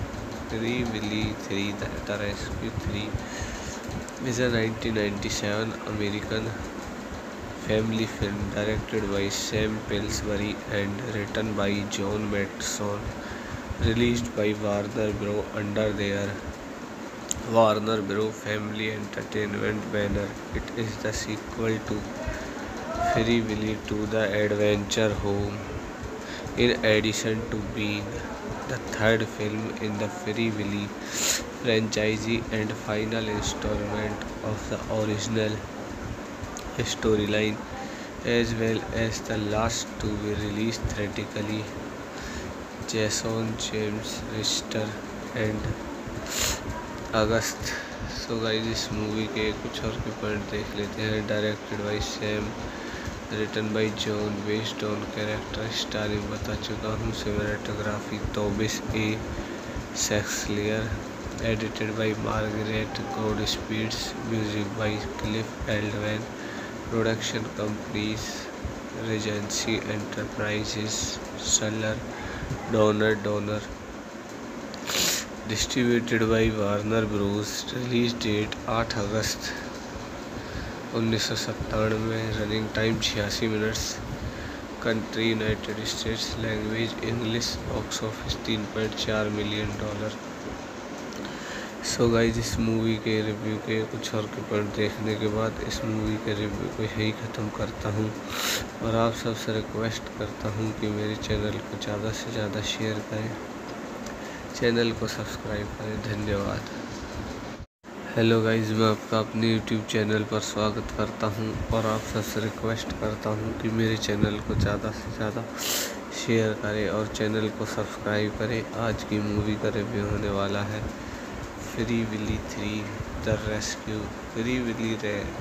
3 the rescue 3 is a 1997 American family film directed by Sam Pillsbury and written by John Mattson, released by Warner Bros. Under their Warner Bros. Family Entertainment banner. It is the sequel to Free Willy 2 The Adventure Home. In addition to being the third film in the Free Willy franchise and final installment of the original storyline, as well as the last to be released theatrically. Jason James Richter and August. So guys, इस movie के कुछ और के point देख लेते हैं। Directed by Sam, written by John, based on character starring बता चुका हूँ। Cinematography Tobias A Schliessler, edited by Margaret गोल्डस्पीड, music by Cliff एल्डमैन, production companies Regency Enterprises, Suller, Donner, distributed by Warner Bros. Release date 8 August 1997, running time 86 minutes, country United States, language English, box office $3.4 million. So guys, इस movie के review के कुछ और के point देखने के बाद इस मूवी के रिव्यू को यही ख़त्म करता हूँ और आप सबसे रिक्वेस्ट करता हूँ कि मेरे चैनल को ज़्यादा से ज़्यादा शेयर करें, चैनल को सब्सक्राइब करें। धन्यवाद। हेलो गाइस, मैं आपका अपने यूट्यूब चैनल पर स्वागत करता हूँ और आप सबसे रिक्वेस्ट करता हूँ कि मेरे चैनल को ज़्यादा से ज़्यादा शेयर करें और चैनल को सब्सक्राइब करें। आज की मूवी का रिव्यू होने वाला है Free Willy 3 the rescue. Free Willy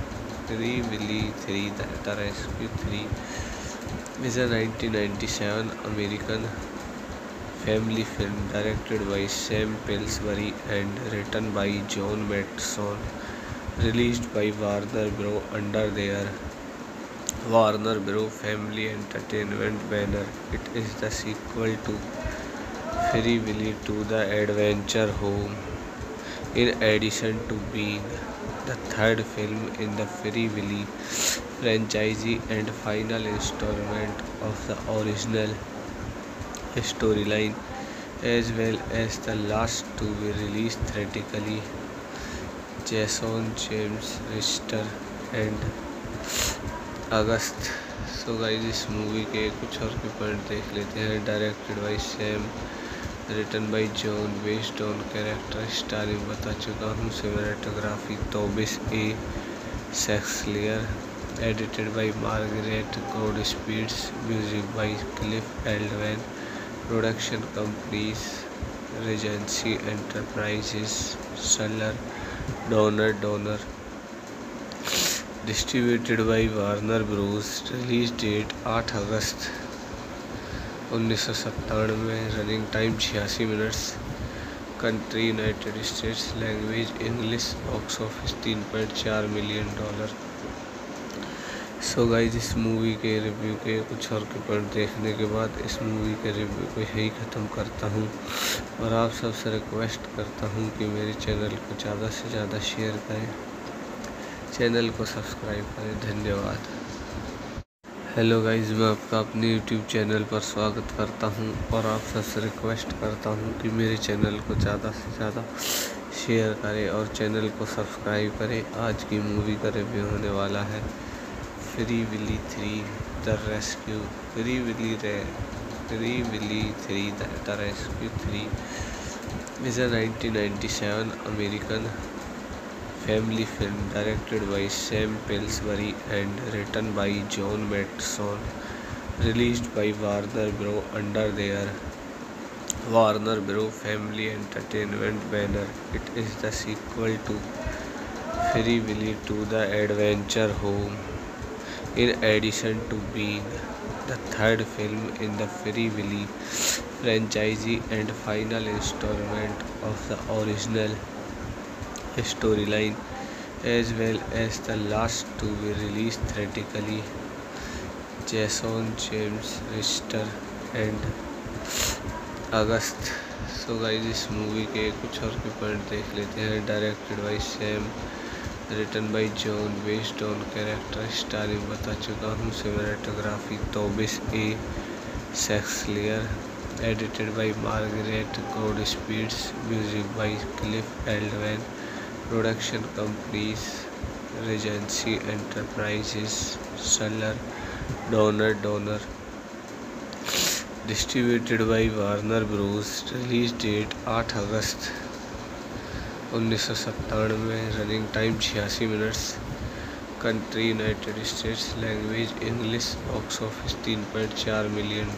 3 the rescue 3 is a 1997 American family film directed by Sam Pillsbury and written by John Mattson, released by Warner Bros. Under their Warner Bros. Family Entertainment banner. It is the sequel to Free Willy 2 The Adventure Home. In addition to being the third film in the Free Willy franchise and final installment of the original storyline, as well as the last to be released theatrically. Jason James Richter and August. So guys, इस movie के कुछ और के point देख लेते हैं। Directed by Sam, written by John, based on character starring बता चुका हूँ। Cinematography Tobias A Schliessler, edited by Margaret गोल्डस्पीड, music by Cliff एल्डमैन, production companies Regency Enterprises, Suller, Donner, distributed by Warner Bros. Release date 8 August 1997, running time 86 minutes, country United States, language English, box office $3.4 million. So guys, इस movie के review के कुछ और के point देखने के बाद इस मूवी के रिव्यू को यही ख़त्म करता हूँ और आप सबसे रिक्वेस्ट करता हूँ कि मेरे चैनल को ज़्यादा से ज़्यादा शेयर करें, चैनल को सब्सक्राइब करें। धन्यवाद। हेलो गाइस, मैं आपका अपने यूट्यूब चैनल पर स्वागत करता हूं और आप सबसे रिक्वेस्ट करता हूं कि मेरे चैनल को ज़्यादा से ज़्यादा शेयर करें और चैनल को सब्सक्राइब करें। आज की मूवी का रिव्यू होने वाला है Free Willy 3 the rescue. Free Willy 3 the rescue 3 is a 1997 American family film directed by Sam Pillsbury and written by John Mattson, released by Warner Bros. Under their Warner Bros. Family Entertainment banner. It is the sequel to Free Willy to the Adventure Home. In addition to being the third film in the Free Willy franchise and final installment of the original storyline, as well as the last to be released theatrically, Jason James Richter and August. So guys, इस movie के कुछ और भी point देख लेते हैं। Directed by Sam, written by John, based on character starring बता चुका हूँ। Cinematography Tobias A Schliessler, edited by Margaret Goodspeed, music by Cliff एल्डमैन, production companies Regency Enterprises, Shuler Donner, distributed by Warner Bros. Release date 8 August 1997, running time 86 minutes, country United States, language English, box office $3.4 million.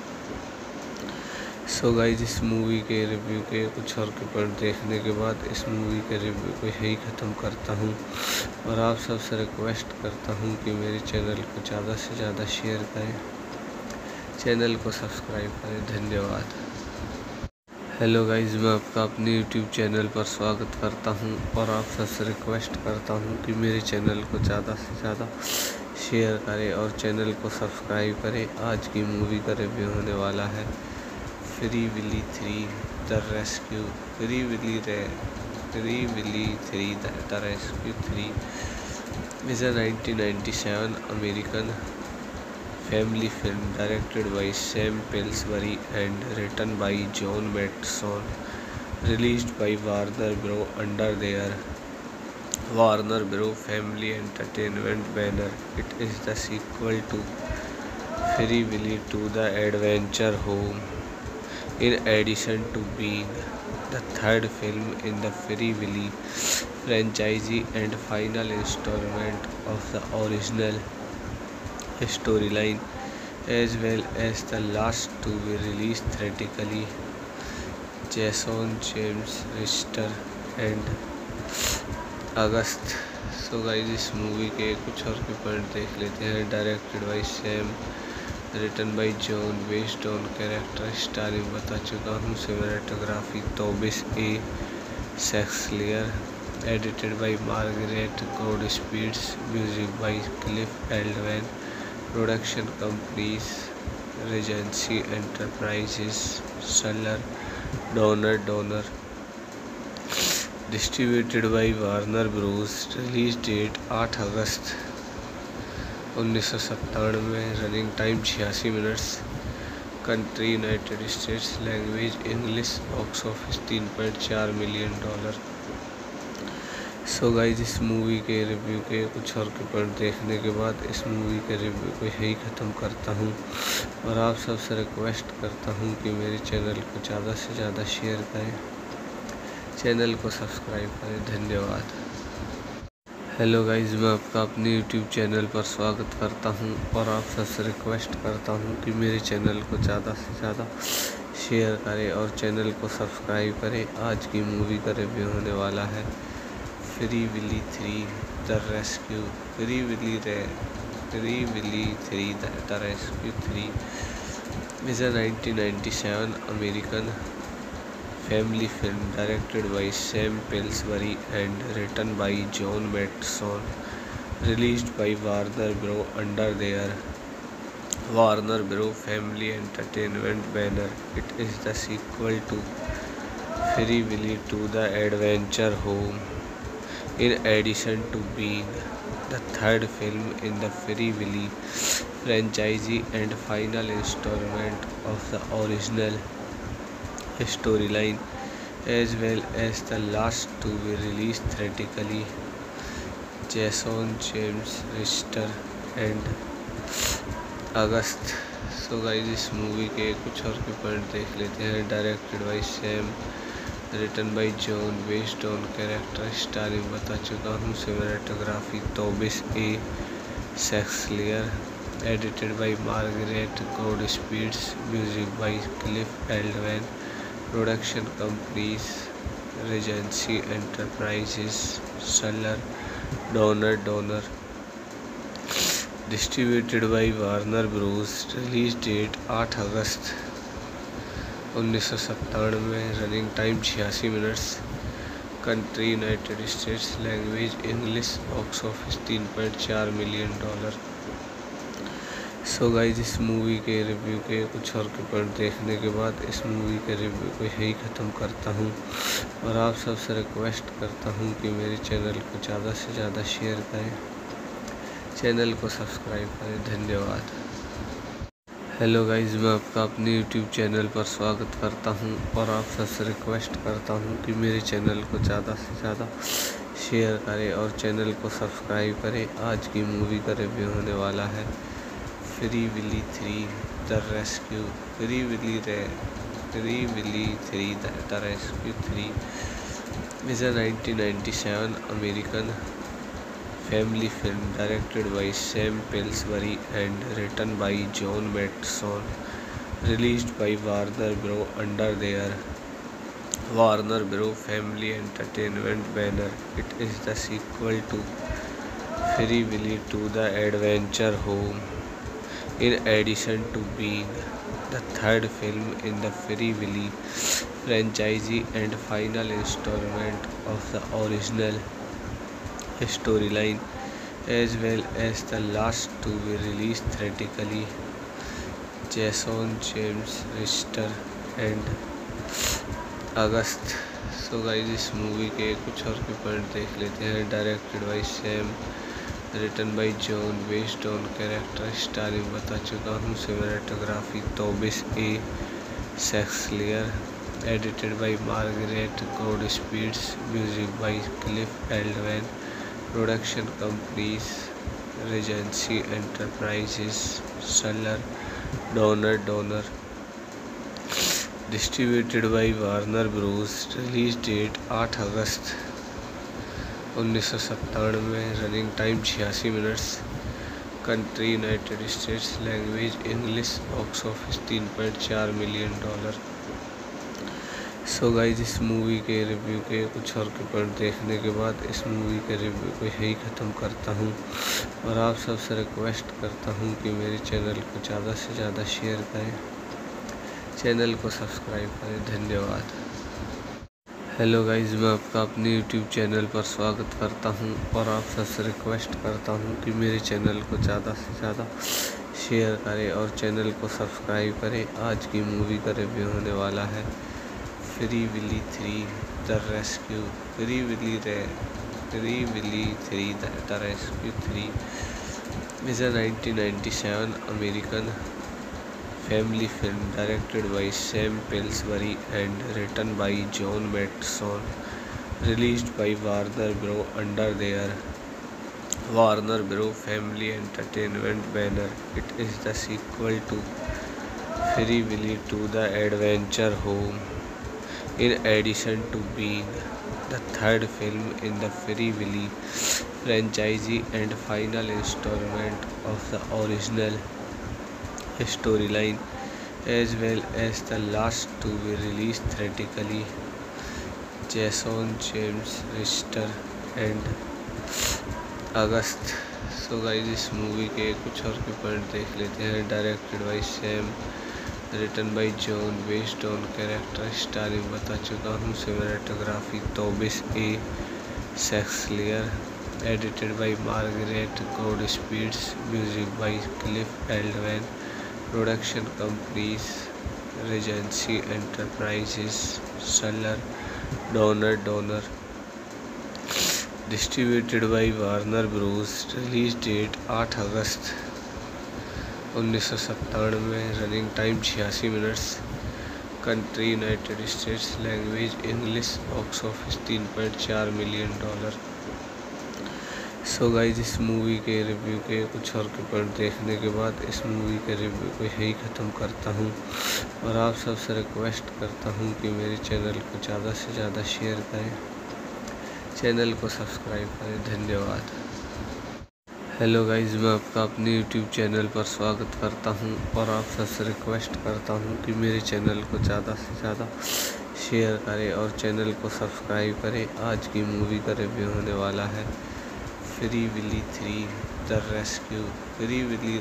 So guys, इस movie के review के कुछ और के point देखने के बाद इस मूवी के रिव्यू को यही ख़त्म करता हूँ और आप सबसे रिक्वेस्ट करता हूँ कि मेरे चैनल को ज़्यादा से ज़्यादा शेयर करें, चैनल को सब्सक्राइब करें। धन्यवाद। हेलो गाइस, मैं आपका अपने यूट्यूब चैनल पर स्वागत करता हूं और आप सबसे रिक्वेस्ट करता हूं कि मेरे चैनल को ज़्यादा से ज़्यादा शेयर करें और चैनल को सब्सक्राइब करें। आज की मूवी का रिव्यू होने वाला है Free Willy 3 the rescue. Free Willy 3 the rescue 3 is a 1997 American family film directed by Sam Pillsbury and written by John Mattson, released by Warner Bros. Under their Warner Bros. Family Entertainment banner. It is the sequel to Free Willy to the Adventure Home. In addition to being the third film in the Free Willy franchise and final installment of the original storyline, as well as the last to be released theatrically, Jason James Richter and August. So guys, इस movie के कुछ और भी point देख लेते हैं। Directed by Sam, written by John, based on character starring बता चुका हूँ। Cinematography Tobias A Schliessler, edited by Margaret Goodspeed, music by Cliff एल्डमैन, production companies Regency Enterprises, Shuler Donner, distributed by Warner Bros. Release date 8 August 1997, running time 86 minutes, country United States, language English, box office $3.4 million. So guys, इस movie के review के कुछ और के point देखने के बाद इस मूवी के रिव्यू को यही ख़त्म करता हूँ और आप सबसे रिक्वेस्ट करता हूँ कि मेरे चैनल को ज़्यादा से ज़्यादा शेयर करें, चैनल को सब्सक्राइब करें। धन्यवाद। हेलो गाइस, मैं आपका अपने यूट्यूब चैनल पर स्वागत करता हूं और आप सबसे रिक्वेस्ट करता हूं कि मेरे चैनल को ज़्यादा से ज़्यादा शेयर करें और चैनल को सब्सक्राइब करें। आज की मूवी का रिव्यू होने वाला है Free Willy 3 the rescue. Free Willy 3 the rescue 3 is a 1997 American family film directed by Sam Pillsbury and written by John Mattson, released by Warner Bros. Under their Warner Bros. Family Entertainment banner. It is the sequel to Free Willy to the Adventure Home. In addition to being the third film in the Free Willy franchisee and final installment of the original storyline, as well as the last to be released theatrically. Jason James Richter and August. So guys इस movie के कुछ और भी point देख लेते हैं। Directed by Sam, written by John, based on character starring बता चुका हूँ। Cinematography Tobias A Schliessler, edited by Margaret Goodspeeds, music by Cliff एल्डवैन, production companies Regency Enterprises, Shuler, Donner, distributed by Warner Bros. Release date 8 August 1997, running time 86 minutes, country United States, language English, box office $3.4 million. So guys इस movie के review के कुछ और के point देखने के बाद इस मूवी के रिव्यू को यही ख़त्म करता हूँ और आप सबसे रिक्वेस्ट करता हूँ कि मेरे चैनल को ज़्यादा से ज़्यादा शेयर करें, चैनल को सब्सक्राइब करें। धन्यवाद। हेलो गाइस, मैं आपका अपने यूट्यूब चैनल पर स्वागत करता हूं और आप सबसे रिक्वेस्ट करता हूं कि मेरे चैनल को ज़्यादा से ज़्यादा शेयर करें और चैनल को सब्सक्राइब करें। आज की मूवी का रिव्यू होने वाला है Free Willy 3 the rescue. Free Willy 3 the rescue 3 is a 1997 American family film directed by Sam Pillsbury and written by John Mattson, released by Warner Bros. under their Warner Bros. Family Entertainment banner. It is the sequel to Free Willy to the Adventure Home. In addition to being the third film in the Free Willy franchise and final installment of the original storyline, as well as the last to be released theatrically. Jason James Richter and August. So guys इस movie के कुछ और भी point देख लेते हैं। Directed by Sam, written by John, based on character starring बता चुका हूँ। Cinematography Tobias A Schliessler, edited by Margaret Goodspeeds, music by Cliff एल्डवैन, production companies Regency Enterprises, Shuler, Donner, distributed by Warner Bros. Release date 8 August 1997, running time 86 minutes, country United States, language English, box office $3.4 million. So guys इस movie के review के कुछ और के point देखने के बाद इस मूवी के रिव्यू को यही ख़त्म करता हूँ और आप सबसे रिक्वेस्ट करता हूँ कि मेरे चैनल को ज़्यादा से ज़्यादा शेयर करें, चैनल को सब्सक्राइब करें। धन्यवाद। हेलो गाइस, मैं आपका अपने यूट्यूब चैनल पर स्वागत करता हूं और आप सबसे रिक्वेस्ट करता हूं कि मेरे चैनल को ज़्यादा से ज़्यादा शेयर करें और चैनल को सब्सक्राइब करें। आज की मूवी का रिव्यू होने वाला है Free Willy 3 the rescue. Free Willy 3 the rescue 3 is a 1997 American family film directed by Sam Pillsbury and written by John Mattson, released by Warner Bros. under their Warner Bros. Family Entertainment banner. It is the sequel to Free Willy to the Adventure Home. In addition to being the third film in the Free Willy franchise and final installment of the original storyline, as well as the last to be released theatrically. Jason James Richter and August. So guys इस movie के कुछ और भी point देख लेते हैं। Directed by Sam, written by John, based on character starring बता चुका हूँ। Cinematography Tobias A Schliessler, edited by Margaret Goodspeeds, music by Cliff एल्डवैन, production companies Regency Enterprises, Shuler, Donner, distributed by Warner Bros. Release date 8 August 1997, running time 86 minutes, country United States, language English, box office $3.4 million. So guys, इस movie के review के कुछ और के point देखने के बाद इस मूवी के रिव्यू को यही ख़त्म करता हूँ और आप सबसे रिक्वेस्ट करता हूँ कि मेरे चैनल को ज़्यादा से ज़्यादा शेयर करें, चैनल को सब्सक्राइब करें। धन्यवाद। हेलो गाइस, मैं आपका अपने यूट्यूब चैनल पर स्वागत करता हूं और आप सबसे रिक्वेस्ट करता हूं कि मेरे चैनल को ज़्यादा से ज़्यादा शेयर करें और चैनल को सब्सक्राइब करें। आज की मूवी का रिव्यू होने वाला है Free Willy 3 the rescue. Free Willy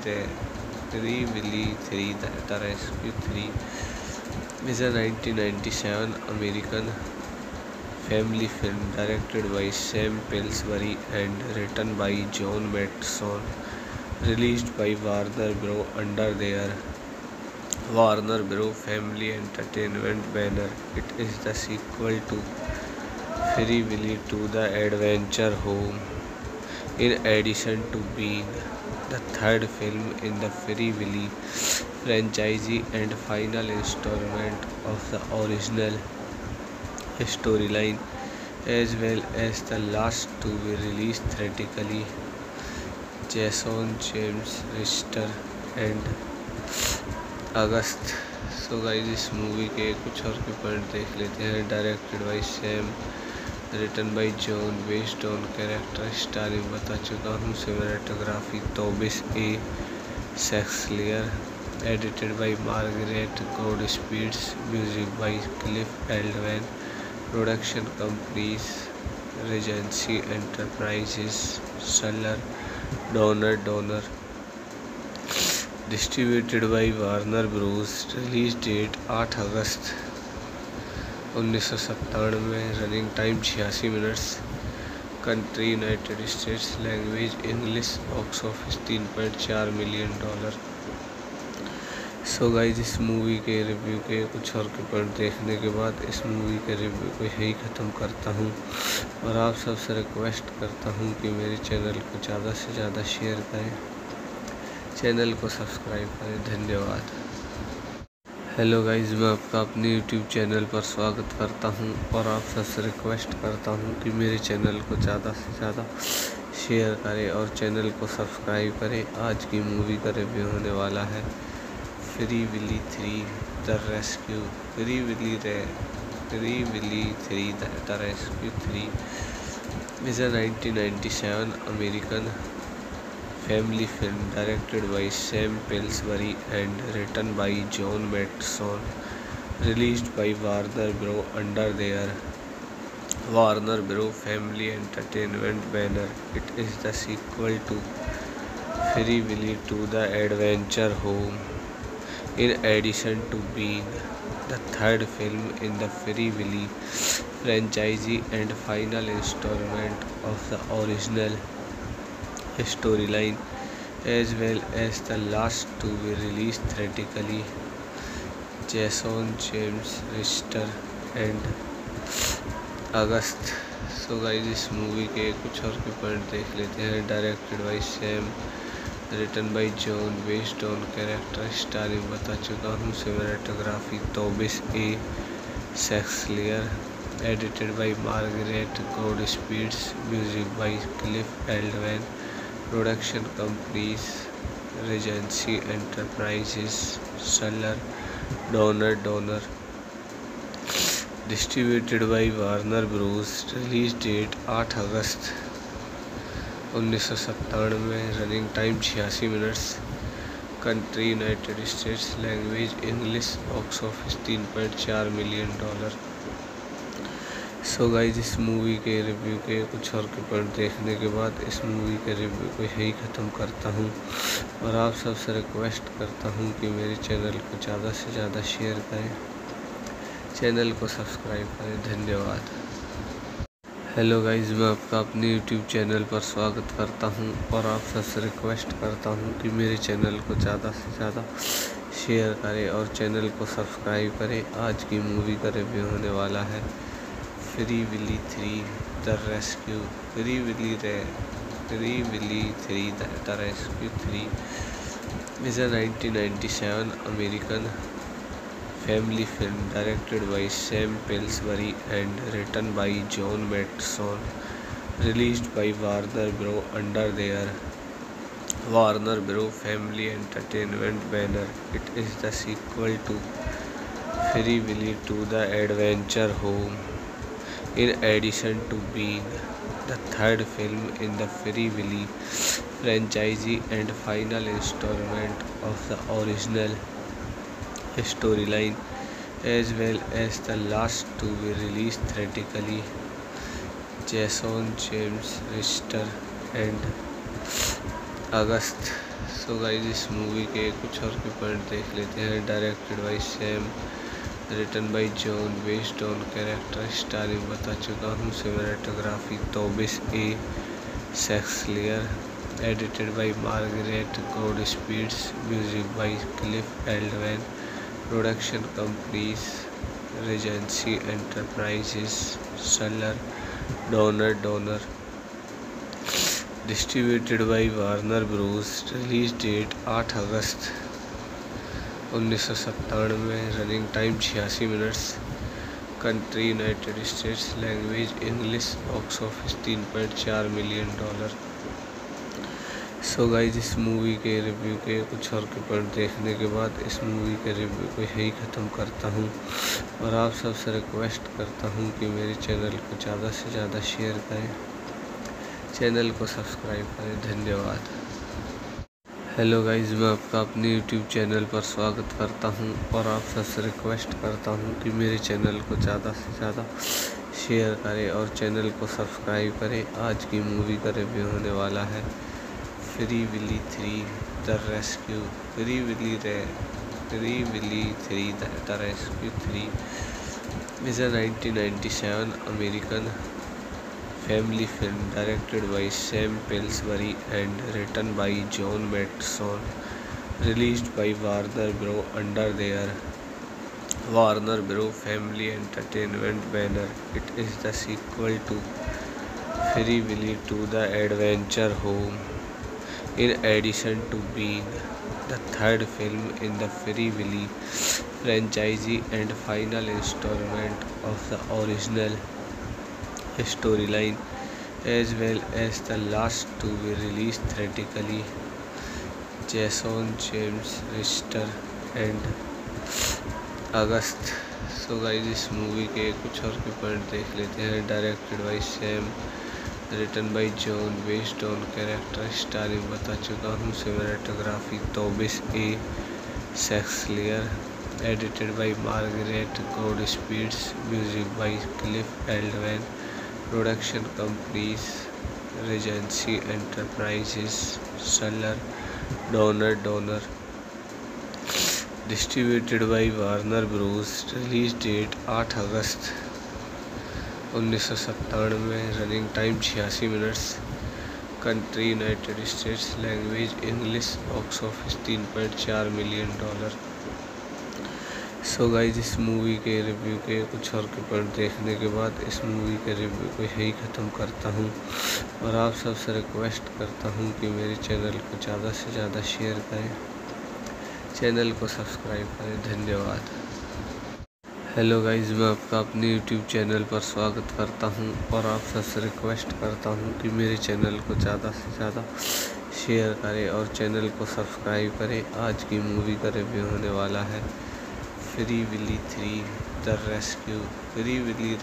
3 the rescue 3 is a 1997 American family film directed by Sam Pillsbury and written by John Mattson, released by Warner Bros. Under their Warner Bros. Family Entertainment banner. It is the sequel to Free Willy to the Adventure Home. In addition to being the third film in the Free Willy franchise and final installment of the original storyline, as well as the last to be released theatrically. Jason James Richter and August। So guys, इस movie के कुछ और के point देख लेते हैं। Directed by Sam, written by John, based on character starring बता चुका हूँ। Cinematography Tobias A Schliessler, edited by Margaret Goodspeeds, music by Cliff एल्डमैन, production companies Regency Enterprises, Suller, Donner, distributed by Warner Bros. Release date 8 August 1997, running time 86 minutes, country United States, language English, box office $3.4 million. So guys, इस movie के review के कुछ और के point देखने के बाद इस मूवी के रिव्यू को यही ख़त्म करता हूँ और आप सबसे रिक्वेस्ट करता हूँ कि मेरे चैनल को ज़्यादा से ज़्यादा शेयर करें, चैनल को सब्सक्राइब करें। धन्यवाद। हेलो गाइस, मैं आपका अपने यूट्यूब चैनल पर स्वागत करता हूं और आप सबसे रिक्वेस्ट करता हूं कि मेरे चैनल को ज़्यादा से ज़्यादा शेयर करें और चैनल को सब्सक्राइब करें। आज की मूवी का रिव्यू होने वाला है Free Willy 3 the rescue. Free Willy 3 the rescue 3 is a 1997 American family film directed by Sam Pillsbury and written by John Mattson, released by Warner Bros. Under their Warner Bros. Family Entertainment banner. It is the sequel to Free Willy to the Adventure Home. In addition to being the third film in the Free Willy franchise and final installment of the original storyline, as well as the last to be released theatrically. Jason James Richter and August। So guys, इस movie के कुछ और के point देख लेते हैं। Directed by Sam, written by John, based on character starring बता चुका हूँ। Cinematography Tobias A Schliessler, edited by Margaret Goodspeeds, music by Cliff एल्डमैन, production companies Regency Enterprises, Suller, Donner, distributed by Warner Bros. Release date 8 August 1997, running time 86 minutes, country United States, language English, box office $3.4 million. So guys, इस movie के review के कुछ और के point देखने के बाद इस मूवी के रिव्यू को यही ख़त्म करता हूँ और आप सबसे रिक्वेस्ट करता हूँ कि मेरे चैनल को ज़्यादा से ज़्यादा शेयर करें, चैनल को सब्सक्राइब करें। धन्यवाद। हेलो गाइस, मैं आपका अपने यूट्यूब चैनल पर स्वागत करता हूं और आप सबसे रिक्वेस्ट करता हूं कि मेरे चैनल को ज़्यादा से ज़्यादा शेयर करें और चैनल को सब्सक्राइब करें। आज की मूवी का रिव्यू होने वाला है Free Willy 3 the rescue. Free Willy 3 the rescue 3 is a 1997 American family film directed by Sam Pillsbury and written by John Mattson, released by Warner Bros. Under their Warner Bros. Family Entertainment banner. It is the sequel to Free Willy to the Adventure Home. In addition to being the third film in the Free Willy franchise and final installment of the original storyline, as well as the last to be released theatrically, Jason James Richter and August. So guys इस movie के कुछ और भी point देख लेते हैं। Directed by Sam, written by John, based on character starring बता चुका हूँ। Cinematography Tobias A Schliessler, edited by Margaret Goodspeeds, music by Cliff एल्डमैन, production companies Regency Enterprises, Shuler Donner, distributed by Warner Bros. Release date 8 August 1997, running time 86 minutes, country United States, language English, box office $3.4 million. So guys इस movie के review के कुछ और के point देखने के बाद इस मूवी के रिव्यू को यही ख़त्म करता हूँ और आप सबसे रिक्वेस्ट करता हूँ कि मेरे चैनल को ज़्यादा से ज़्यादा शेयर करें, चैनल को सब्सक्राइब करें। धन्यवाद। हेलो गाइस, मैं आपका अपने यूट्यूब चैनल पर स्वागत करता हूं और आप सबसे रिक्वेस्ट करता हूं कि मेरे चैनल को ज़्यादा से ज़्यादा शेयर करें और चैनल को सब्सक्राइब करें। आज की मूवी का रिव्यू होने वाला है Free Willy 3 the rescue. Free Willy 3 the rescue 3 is a 1997 American family film directed by Sam Pillsbury and written by John Mattson, released by Warner Bros. Under their Warner Bros. Family Entertainment banner. It is the sequel to Free Willy to the Adventure Home. In addition to being the third film in the Free Willy franchise and final installment of the original storyline, as well as the last to be released theatrically, Jason James Richter and August. So guys इस movie के कुछ और भी point देख लेते हैं। Directed by Sam, written by John, based on character starring बता चुका हूँ। Cinematography Tobias A Schliessler, edited by Margaret Goodspeeds, music by Cliff एल्डमैन, production companies Regency Enterprises, Shuler Donner, distributed by Warner Bros. Release date 8 August 1997, running time 86 minutes, country United States, language English, box office $3.4 million. So guys इस movie के review के कुछ और के point देखने के बाद इस मूवी के रिव्यू को यही ख़त्म करता हूँ और आप सबसे रिक्वेस्ट करता हूँ कि मेरे चैनल को ज़्यादा से ज़्यादा शेयर करें, चैनल को सब्सक्राइब करें। धन्यवाद। हेलो गाइस, मैं आपका अपने यूट्यूब चैनल पर स्वागत करता हूं और आप सबसे रिक्वेस्ट करता हूं कि मेरे चैनल को ज़्यादा से ज़्यादा शेयर करें और चैनल को सब्सक्राइब करें। आज की मूवी का रिव्यू होने वाला है Free Willy 3 the rescue. Free Willy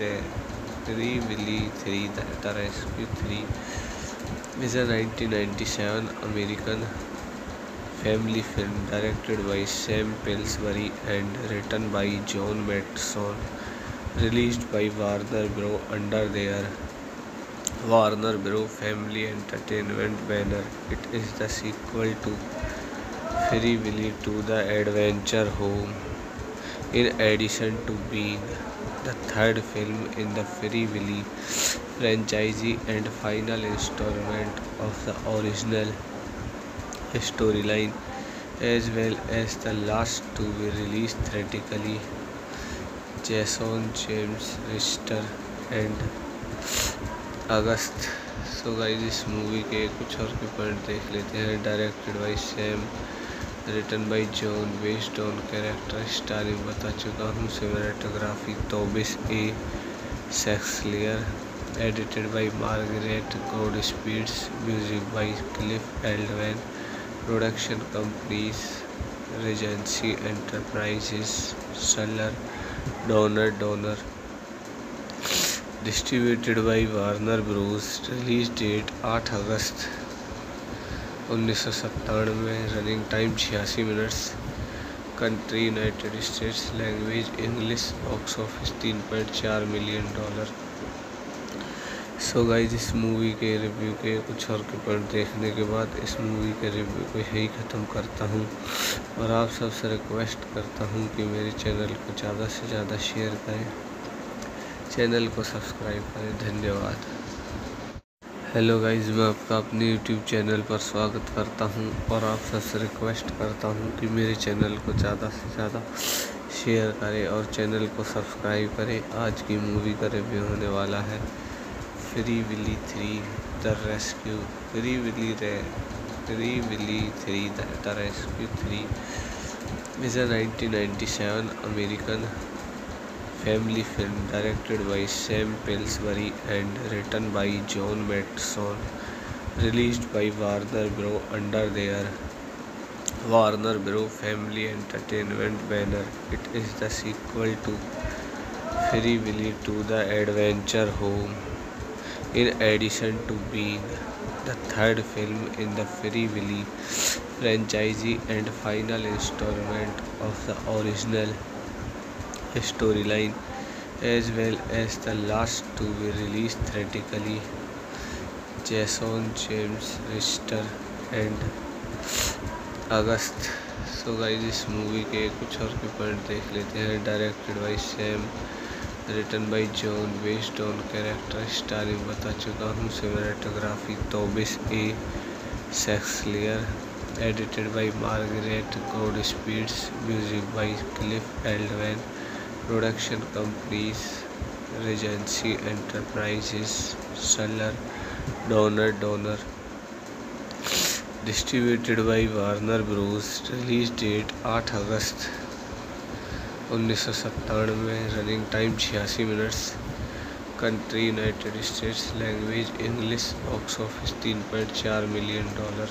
3 the rescue 3 is a 1997 American family film directed by Sam Pillsbury and written by John Mattson, released by Warner Bros. Under their Warner Bros. Family Entertainment banner. It is the sequel to Free Willy to the Adventure Home. In addition to being the third film in the Free Willy franchise and final installment of the original storyline, as well as the last to be released theatrically, Jason James Richter and August. So guys इस movie के कुछ और भी point देख लेते हैं। Directed by Sam, written by John, based on character starring बता चुका हूँ, cinematography Tobias A Schliessler, edited by Margaret Goodspeeds, music by Cliff एल्डवेन, production companies Regency Enterprises, Shuler Donner, distributed by Warner Bros, release date 8 August 1997, running time 86 minutes, country United States, language English, box office $3.4 million. So guys, इस movie के review के कुछ और के point देखने के बाद इस मूवी के रिव्यू को यही ख़त्म करता हूँ और आप सबसे रिक्वेस्ट करता हूँ कि मेरे चैनल को ज़्यादा से ज़्यादा शेयर करें, चैनल को सब्सक्राइब करें। धन्यवाद। हेलो गाइस, मैं आपका अपने यूट्यूब चैनल पर स्वागत करता हूं और आप सबसे रिक्वेस्ट करता हूं कि मेरे चैनल को ज़्यादा से ज़्यादा शेयर करें और चैनल को सब्सक्राइब करें। आज की मूवी का रिव्यू होने वाला है Free Willy 3 the rescue. Free Willy 3 the rescue 3 is a 1997 American family film directed by Sam Pillsbury and written by John Mattson, released by Warner Bros. under their Warner Bros. Family Entertainment banner. It is the sequel to Free Willy to the Adventure Home. In addition to being the third film in the Free Willy franchise and final installment of the original storyline, as well as the last to be released theatrically. Jason James Richter and August. So guys, इस movie के कुछ और के point देख लेते हैं। Directed by Sam, written by John, based on character starring बता चुका हूँ, cinematography Tobias A Schliessler, edited by Margaret Goodspeeds, music by Cliff एल्डवेन, production companies Regency Enterprises, Shuler Donner, distributed by Warner Bros, release date 8 August 1997, running time 86 minutes, country United States, language English, box office $3.4 million.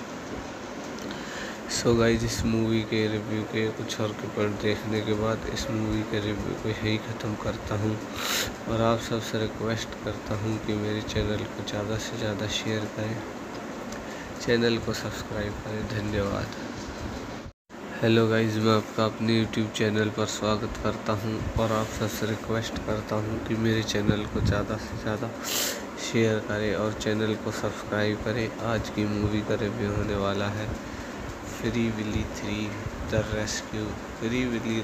So guys, इस movie के review के कुछ और के point देखने के बाद इस मूवी के रिव्यू को यही ख़त्म करता हूँ और आप सबसे रिक्वेस्ट करता हूँ कि मेरे चैनल को ज़्यादा से ज़्यादा शेयर करें, चैनल को सब्सक्राइब करें। धन्यवाद। हेलो गाइस, मैं आपका अपने यूट्यूब चैनल पर स्वागत करता हूं और आप सबसे रिक्वेस्ट करता हूं कि मेरे चैनल को ज़्यादा से ज़्यादा शेयर करें और चैनल को सब्सक्राइब करें। आज की मूवी का रिव्यू होने वाला है Free Willy 3 the rescue. Free Willy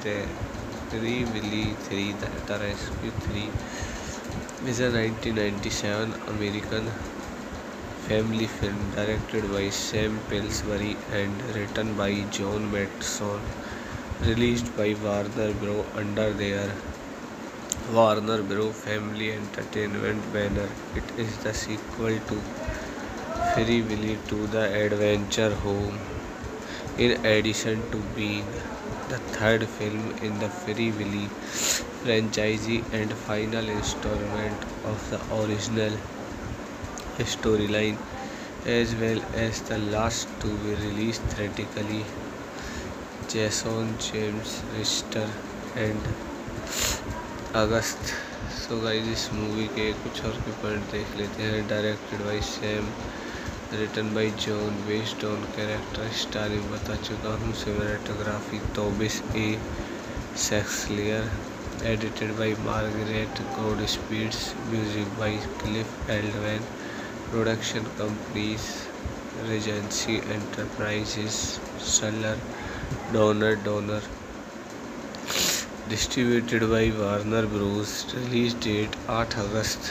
3 the rescue 3 is a 1997 American family film directed by Sam Pillsbury and written by John Mattson, released by Warner Bros. under their Warner Bros. Family Entertainment banner. It is the sequel to Free Willy to the Adventure Home. In addition to being the third film in the Free Willy franchise and final installment of the original storyline, as well as the last to be released theatrically. Jason James Richter and August. So guys, इस movie के कुछ और के point देख लेते हैं। Directed by Sam, written by John, based on character starring बता चुका हूँ, cinematography Tobias A Schliessler, edited by Margaret Goodspeeds, music by Cliff एल्डवेन, production companies Regency Enterprises, Shuler Donner, distributed by Warner Bros, release date 8 August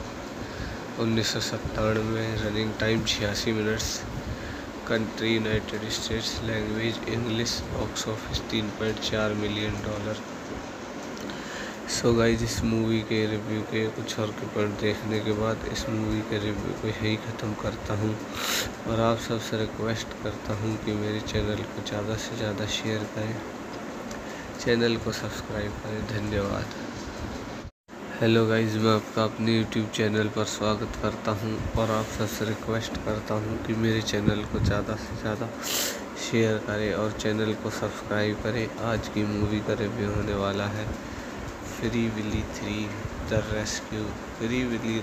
1997, running time 86 minutes, country United States, language English, box office $3.4 million. So guys, इस movie के review के कुछ और के point देखने के बाद इस मूवी के रिव्यू को यही ख़त्म करता हूँ और आप सबसे रिक्वेस्ट करता हूँ कि मेरे चैनल को ज़्यादा से ज़्यादा शेयर करें, चैनल को सब्सक्राइब करें। धन्यवाद। हेलो गाइस, मैं आपका अपने यूट्यूब चैनल पर स्वागत करता हूं और आप सबसे रिक्वेस्ट करता हूं कि मेरे चैनल को ज़्यादा से ज़्यादा शेयर करें और चैनल को सब्सक्राइब करें। आज की मूवी का रिव्यू होने वाला है Free Willy 3 the rescue. Free Willy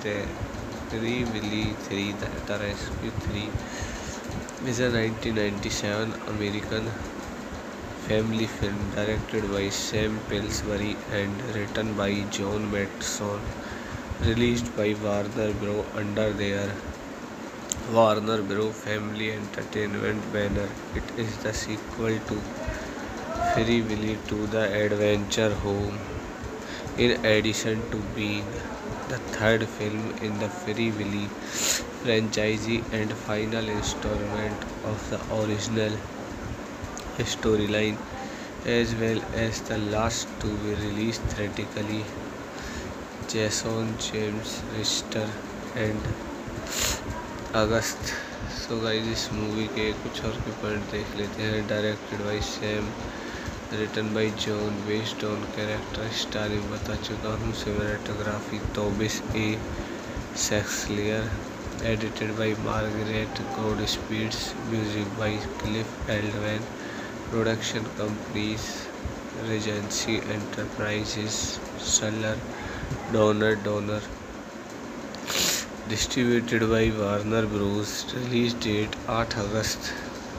3 the rescue 3 is a 1997 American family film directed by Sam Pillsbury and written by John Mattson, released by Warner Bros. Under their Warner Bros. Family Entertainment banner. It is the sequel to Free Willy to the Adventure Home. In addition to being the third film in the Free Willy franchise and final installment of the original storyline, as well as the last to be released theatrically. Jason James Richter and August. So guys, इस movie के कुछ और के point देख लेते हैं। Directed by Sam, written by John, based on character starring बता चुका हूँ। Cinematography Tobias A Schliessler, edited by Margaret Goodspeeds, music by Cliff एल्डमैन, production companies Regency Enterprises, Shuler Donner, distributed by Warner Bros. Release date 8 August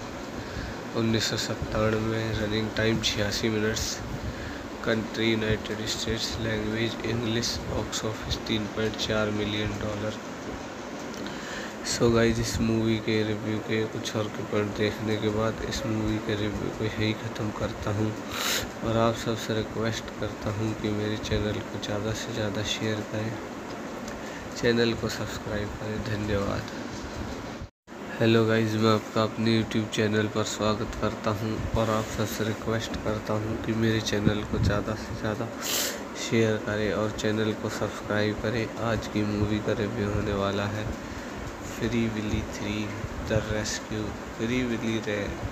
1997, running time 86 minutes, country United States, language English, box office $3.4 million. So guys, इस movie के review के कुछ और के point देखने के बाद इस मूवी के रिव्यू को यही ख़त्म करता हूँ और आप सबसे रिक्वेस्ट करता हूँ कि मेरे चैनल को ज़्यादा से ज़्यादा शेयर करें, चैनल को सब्सक्राइब करें। धन्यवाद। हेलो गाइस, मैं आपका अपने यूट्यूब चैनल पर स्वागत करता हूं और आप सबसे रिक्वेस्ट करता हूं कि मेरे चैनल को ज़्यादा से ज़्यादा शेयर करें और चैनल को सब्सक्राइब करें। आज की मूवी का रिव्यू होने वाला है Free Willy 3 the rescue. Free Willy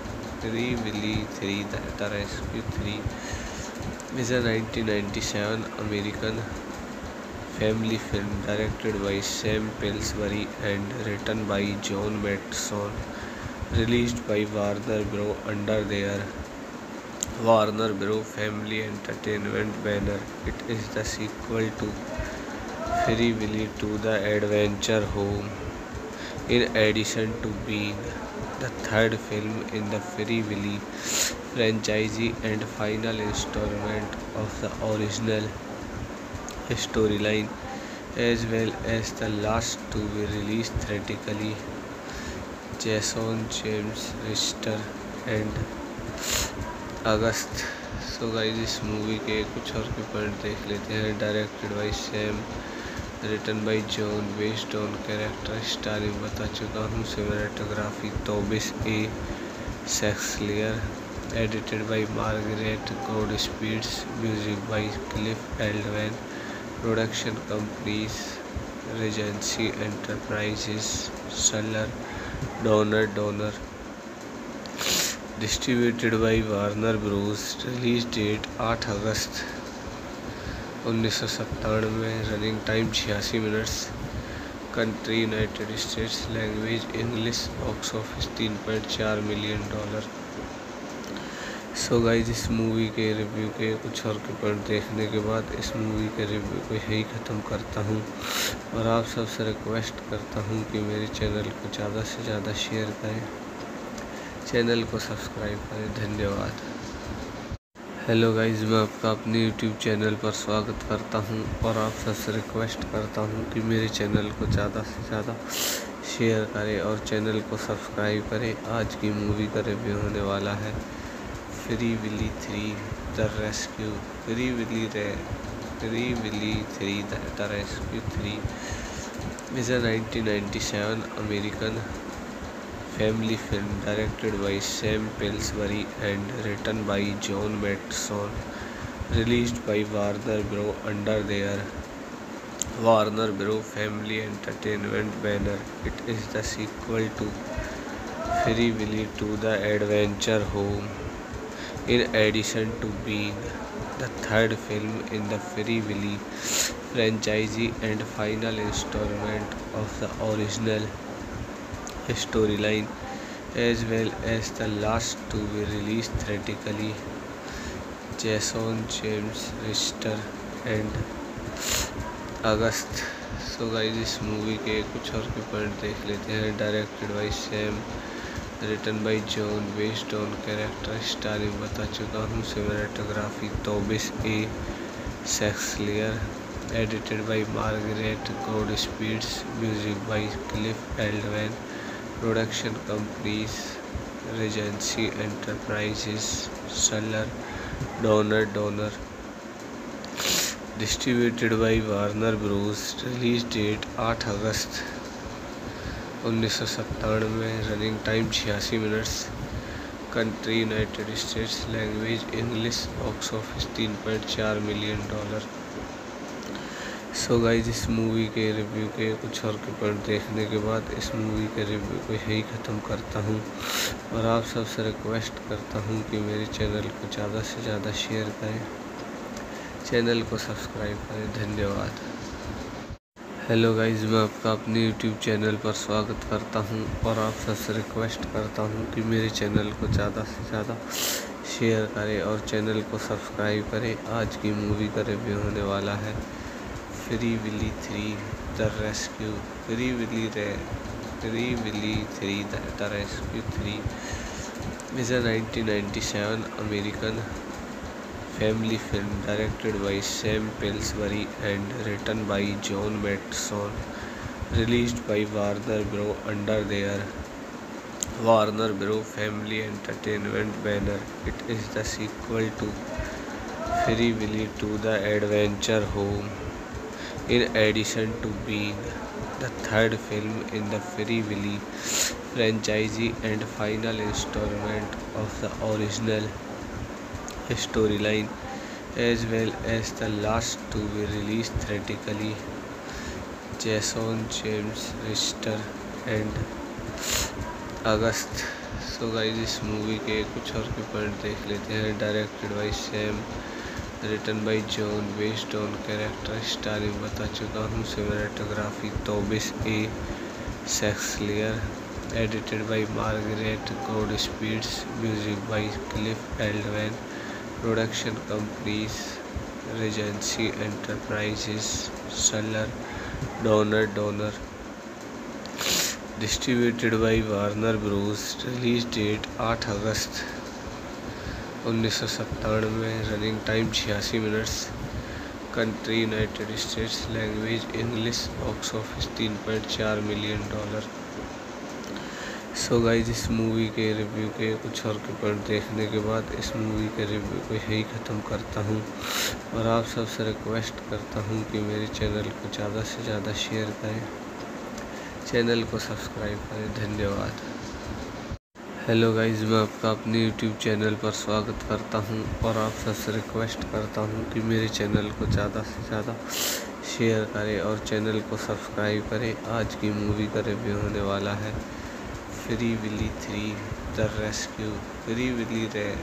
3 the rescue 3 is a 1997 American family film directed by Sam Pillsbury and written by John Mattson, released by Warner Bros. Under their Warner Bros. Family Entertainment banner. It is the sequel to Free Willy to the Adventure Home. In addition to being the third film in the Free Willy franchise and final installment of the original storyline, as well as the last to be released theatrically. Jason James Richter and August. So guys, इस movie के कुछ और के point देख लेते हैं। Directed by Sam, written by John, based on character starring बता चुका हूँ। Cinematography Tobias A Schliessler, edited by Margaret Goodspeeds, music by Cliff एल्डमैन, production companies Regency Enterprises, Shuler Donner, distributed by Warner Bros. Release date 8 August 1997, running time 86 minutes, country United States, language English, box office $3.4 million. So guys, इस movie के review के कुछ और के point देखने के बाद इस मूवी के रिव्यू को यही ख़त्म करता हूँ और आप सबसे रिक्वेस्ट करता हूँ कि मेरे चैनल को ज़्यादा से ज़्यादा शेयर करें, चैनल को सब्सक्राइब करें। धन्यवाद। हेलो गाइस, मैं आपका अपने यूट्यूब चैनल पर स्वागत करता हूं और आप सबसे रिक्वेस्ट करता हूं कि मेरे चैनल को ज़्यादा से ज़्यादा शेयर करें और चैनल को सब्सक्राइब करें। आज की मूवी का रिव्यू होने वाला है Free Willy 3 the rescue. Free Willy 3 the rescue 3 is a 1997 American family film directed by Sam Pillsbury and written by John Mattson, released by Warner Bros. Under their Warner Bros. Family Entertainment banner. It is the sequel to Free Willy to the Adventure Home. In addition to being the third film in the Free Willy franchise and final installment of the original storyline, as well as the last to be released theatrically, Jason James Richter and August. So guys इस movie के कुछ और के point देख लेते हैं। Directed by Sam, written by John, based on character, starring बता चुका हूँ। Cinematography Tobias A Schliessler, edited by Margaret Goodspeeds, music by Cliff एल्डमैन, production companies Regency Enterprises, Shuler Donner, distributed by Warner Bros. Release date 8 August 1997, running time 86 minutes, country United States, language English, box office $3.4 million. So guys इस movie के review के कुछ और के point देखने के बाद इस मूवी के रिव्यू को यही ख़त्म करता हूँ और आप सबसे रिक्वेस्ट करता हूँ कि मेरे चैनल को ज़्यादा से ज़्यादा शेयर करें, चैनल को सब्सक्राइब करें। धन्यवाद। हेलो गाइज, मैं आपका अपने यूट्यूब चैनल पर स्वागत करता हूं और आप सबसे रिक्वेस्ट करता हूं कि मेरे चैनल को ज़्यादा से ज़्यादा शेयर करें और चैनल को सब्सक्राइब करें। आज की मूवी का रिव्यू होने वाला है Free Willy 3 the rescue. Free Willy 3 the rescue 3 is a 1997 American family film directed by Sam Pillsbury and written by John Mattson, released by Warner Bros. Under their Warner Bros. Family Entertainment banner. It is the sequel to Free Willy to the Adventure Home. In addition to being the third film in the Free Willy franchise and final installment of the original storyline, as well as the last to be released theatrically, Jason James Richter and August. So guys इस movie के कुछ और के point देख लेते हैं। Directed by Sam, written by John, based on character, starring बता चुका हूँ। Cinematography Tobias A Schliessler, edited by Margaret Goodspeeds, music by Cliff एल्डमैन, production companies Regency Enterprises, Shuler Donner, distributed by Warner Bros. Release date 8 August 1997, running time 86 minutes, country United States, language English, box office $3.4 million. So guys इस movie के review के कुछ और के point देखने के बाद इस मूवी के रिव्यू को यही ख़त्म करता हूँ और आप सबसे रिक्वेस्ट करता हूँ कि मेरे चैनल को ज़्यादा से ज़्यादा शेयर करें, चैनल को सब्सक्राइब करें। धन्यवाद। हेलो गाइज, मैं आपका अपने यूट्यूब चैनल पर स्वागत करता हूं और आप सबसे रिक्वेस्ट करता हूं कि मेरे चैनल को ज़्यादा से ज़्यादा शेयर करें और चैनल को सब्सक्राइब करें। आज की मूवी का रिव्यू होने वाला है Free Willy 3 the rescue. Free Willy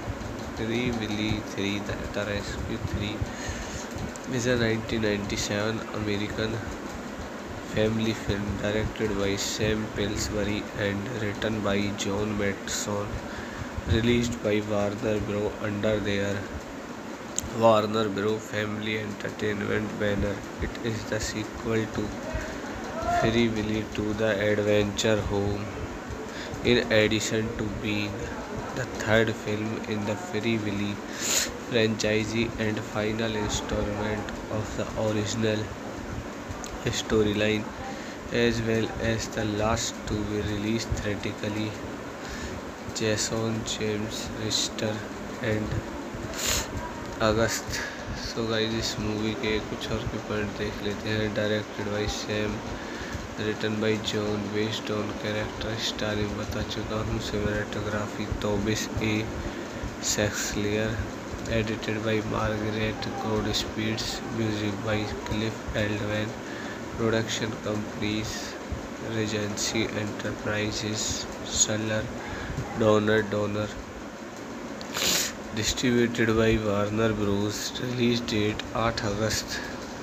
3 the rescue 3 is a 1997 American family film directed by Sam Pillsbury and written by John Mattson, released by Warner Bros. Under their Warner Bros. Family Entertainment banner. It is the sequel to Free Willy to the Adventure Home. In addition to being the third film in the Free Willy franchise and final installment of the original storyline, as well as the last to be released theatrically, Jason James Richter and August. So guys इस movie के कुछ और के point देख लेते हैं। Directed by Sam, written by John, based on character, starring बता चुका हूँ। Cinematography Tobias A Schliessler, edited by Margaret Goldspeed, music by Cliff Eldman, production companies Regency Enterprises, Suller, Donner, distributed by Warner Bros. Release date 8 August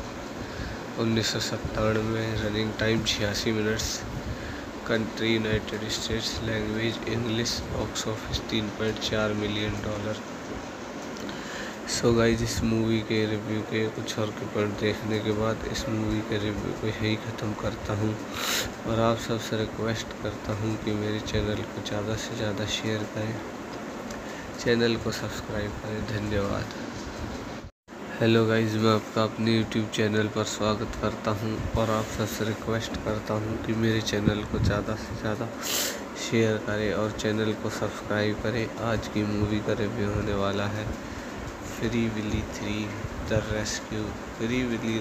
1997, running time 86 minutes, country United States, language English, box office $3.4 million. So guys, इस movie के review के कुछ और के point देखने के बाद इस मूवी के रिव्यू को यही ख़त्म करता हूँ और आप सबसे रिक्वेस्ट करता हूँ कि मेरे चैनल को ज़्यादा से ज़्यादा शेयर करें, चैनल को सब्सक्राइब करें। धन्यवाद। हेलो गाइज, मैं आपका अपने यूट्यूब चैनल पर स्वागत करता हूं और आप सबसे रिक्वेस्ट करता हूं कि मेरे चैनल को ज़्यादा से ज़्यादा शेयर करें और चैनल को सब्सक्राइब करें। आज की मूवी का रिव्यू होने वाला है Free Willy 3 the rescue. Free Willy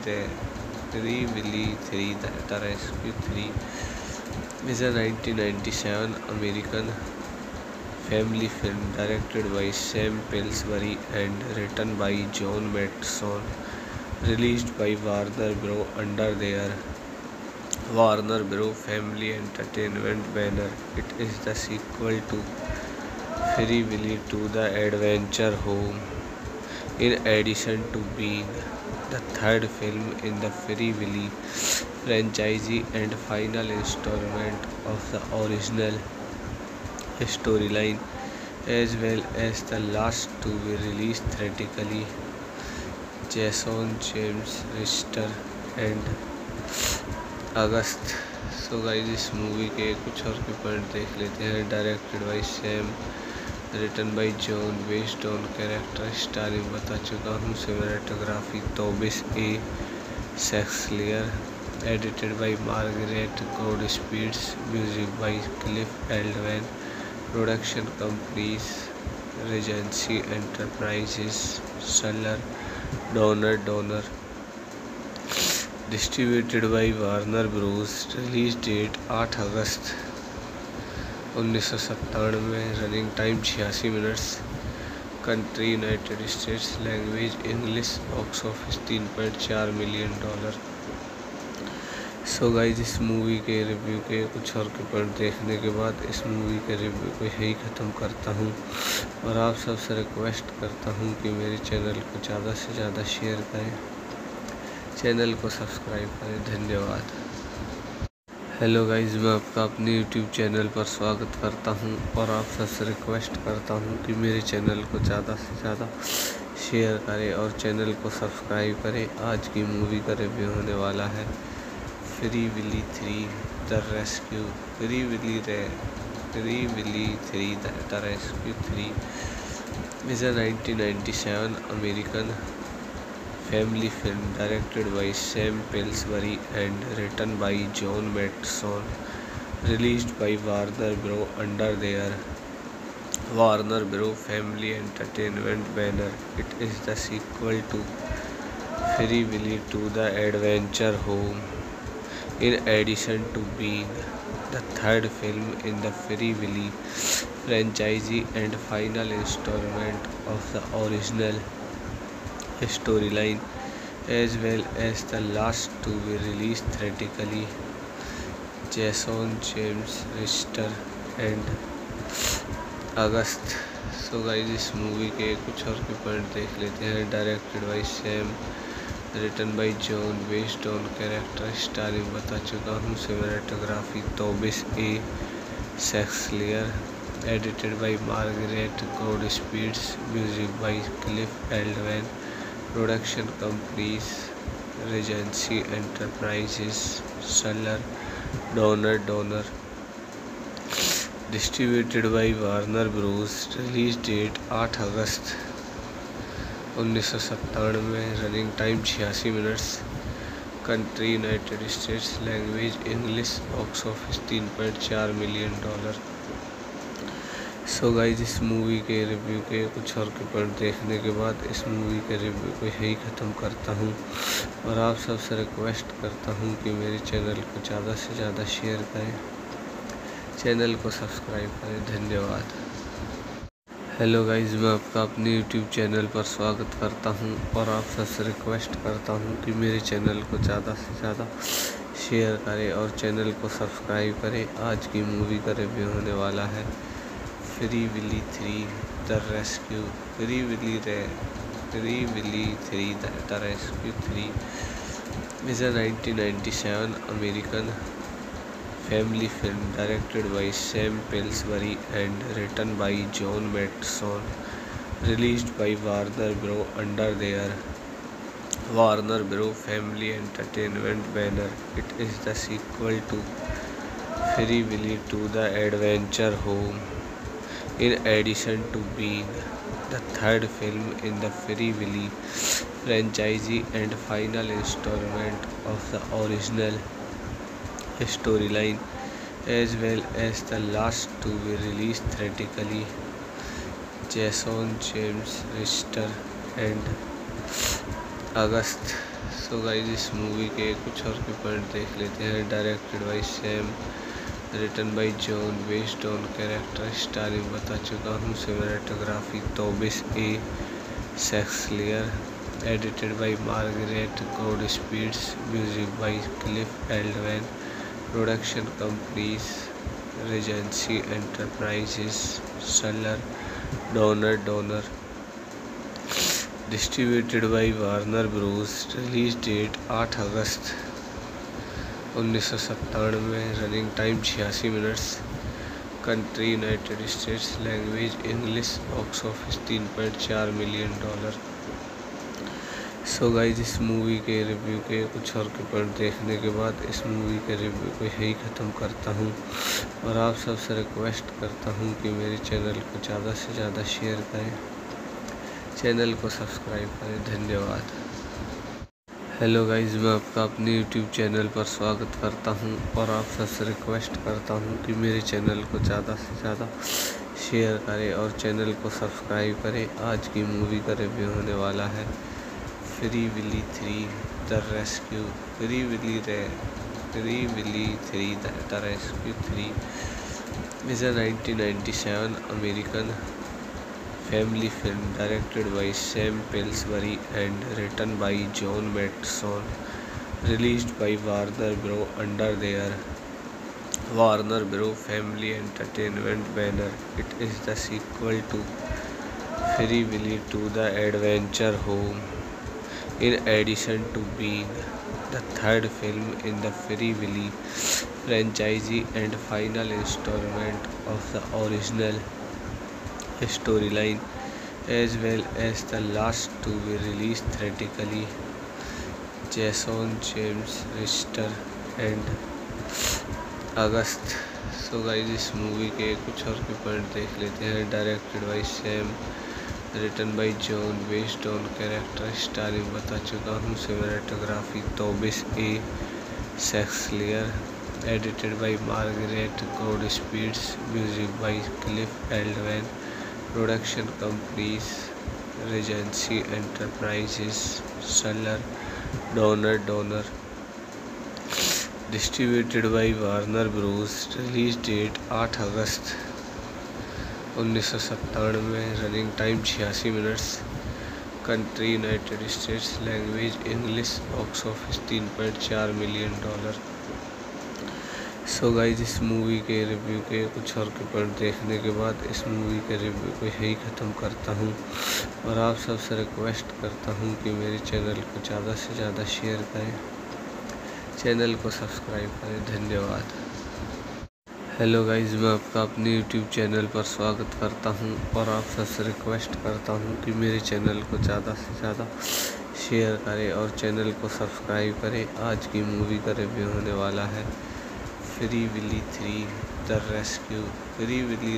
3 the rescue 3 is a 1997 American family film directed by Sam Pillsbury and written by John Matheson, released by Warner Bros. Under their Warner Bros. Family Entertainment banner. It is the sequel to Free Willy 2 The Adventure Home, in addition to being the third film in the Free Willy franchise and final installment of the original storyline, as well as the last to be released theatrically. Jason James Richter and August. So guys, इस movie के कुछ और के point देख लेते हैं। Directed by Sam, written by John, based on character, starring बता चुका हूँ। Cinematography Tobias A Schliessler, edited by Margaret गोल्डस्पीड, music by Cliff एल्डमैन, production companies Regency Enterprises, Suller, Donner, distributed by Warner Bros. Release date 8 August 1997, running time 86 minutes, country United States, language English, box office $3.4 million. So guys, इस movie के review के कुछ और के point देखने के बाद इस मूवी के रिव्यू को यही ख़त्म करता हूँ और आप सबसे रिक्वेस्ट करता हूँ कि मेरे चैनल को ज़्यादा से ज़्यादा शेयर करें, चैनल को सब्सक्राइब करें। धन्यवाद। हेलो गाइज, मैं आपका अपने यूट्यूब चैनल पर स्वागत करता हूँ और आप सबसे रिक्वेस्ट करता हूँ कि मेरे चैनल को ज़्यादा से ज़्यादा शेयर करें और चैनल को सब्सक्राइब करें। आज की मूवी का रिव्यू होने वाला है Free Willy 3 the rescue. Free Willy 3 the rescue 3 is a 1997 American family film directed by Sam Pillsbury and written by John Matheson, released by Warner Bros. Under their Warner Bros. Family Entertainment banner. It is the sequel to Free Willy 2 The Adventure Home, in addition to being the third film in the Free Willy franchise and final installment of the original storyline, as well as the last to be released theatrically. Jason James Richter and August. So guys, इस movie के कुछ और के point देख लेते हैं। Directed by Sam, written by John, based on character, starring बता चुका हूँ। Cinematography Tobias A Schliessler, edited by Margaret गोल्डस्पीड, music by Cliff एल्डमैन, production companies Regency Enterprises, Shuler, Donner, distributed by Warner Bros. Release date 8 August 1997, running time 86 minutes, country United States, language English, box office $3.4 million. So guys, इस movie के review के कुछ और के point देखने के बाद इस मूवी के रिव्यू को यही ख़त्म करता हूँ और आप सबसे रिक्वेस्ट करता हूँ कि मेरे चैनल को ज़्यादा से ज़्यादा शेयर करें, चैनल को सब्सक्राइब करें। धन्यवाद। हेलो गाइस, मैं आपका अपने यूट्यूब चैनल पर स्वागत करता हूं और आप सबसे रिक्वेस्ट करता हूं कि मेरे चैनल को ज़्यादा से ज़्यादा शेयर करें और चैनल को सब्सक्राइब करें। आज की मूवी का रिव्यू होने वाला है Free Willy 3 the rescue. Free Willy 3 the rescue 3 is a 1997 American family film directed by Sam Pillsbury and written by John Mattson, released by Warner Bros. Under their Warner Bros. Family Entertainment banner. It is the sequel to Free Willy 2 The Adventure Home. In addition to being the third film in the Free Willy franchise and final installment of the original storyline, as well as the last to be released theatrically. Jason James Richter and August. So guys, इस movie के कुछ और के point देख लेते हैं। Directed by Sam, written by John, based on character, starring बता चुका हूँ। Cinematography Tobias A Schliessler, edited by Margaret Goodspeed, music by Cliff एल्डवेन, production companies Regency Enterprises, Shuler Donner, distributed by Warner Bros. Release date 8 August 1997, running time 86 minutes, country United States, language English, box office $3.4 million. So guys, इस movie के review के कुछ और के point देखने के बाद इस मूवी के रिव्यू को यही ख़त्म करता हूँ और आप सबसे रिक्वेस्ट करता हूँ कि मेरे चैनल को ज़्यादा से ज़्यादा शेयर करें, चैनल को सब्सक्राइब करें। धन्यवाद। हेलो गाइस, मैं आपका अपने यूट्यूब चैनल पर स्वागत करता हूं और आप सबसे रिक्वेस्ट करता हूं कि मेरे चैनल को ज़्यादा से ज़्यादा शेयर करें और चैनल को सब्सक्राइब करें। आज की मूवी का रिव्यू होने वाला है Free Willy 3 the rescue. Free Willy 3 the rescue 3 is a 1997 American family film directed by Sam Pillsbury and written by John Mattson, released by Warner Bros. Under their Warner Bros. Family Entertainment banner. It is the sequel to Free Willy 2 The Adventure Home. In addition to being the third film in the Free Willy franchise and final installment of the original storyline, as well as the last to be released theatrically. Jason James Richter and August. So guys, इस movie के कुछ और के point देख लेते हैं। Directed by Sam, written by John, based on character, starring बता चुका हूँ। Cinematography Tobias A Schliessler, edited by Margaret Goodspeed, music by Cliff एल्डवेन, production companies Regency Enterprises, Shuler Donner, distributed by Warner Bros. Release date 8 August 1997, running time 86 minutes, country United States, language English, box office $3.4 million. So guys, इस movie के review के कुछ और के point देखने के बाद इस मूवी के रिव्यू को यही ख़त्म करता हूँ और आप सबसे रिक्वेस्ट करता हूँ कि मेरे चैनल को ज़्यादा से ज़्यादा शेयर करें, चैनल को सब्सक्राइब करें। धन्यवाद। हेलो गाइस, मैं आपका अपने यूट्यूब चैनल पर स्वागत करता हूं और आप सबसे रिक्वेस्ट करता हूं कि मेरे चैनल को ज़्यादा से ज़्यादा शेयर करें और चैनल को सब्सक्राइब करें। आज की मूवी का रिव्यू होने वाला है Free Willy 3 the rescue. Free Willy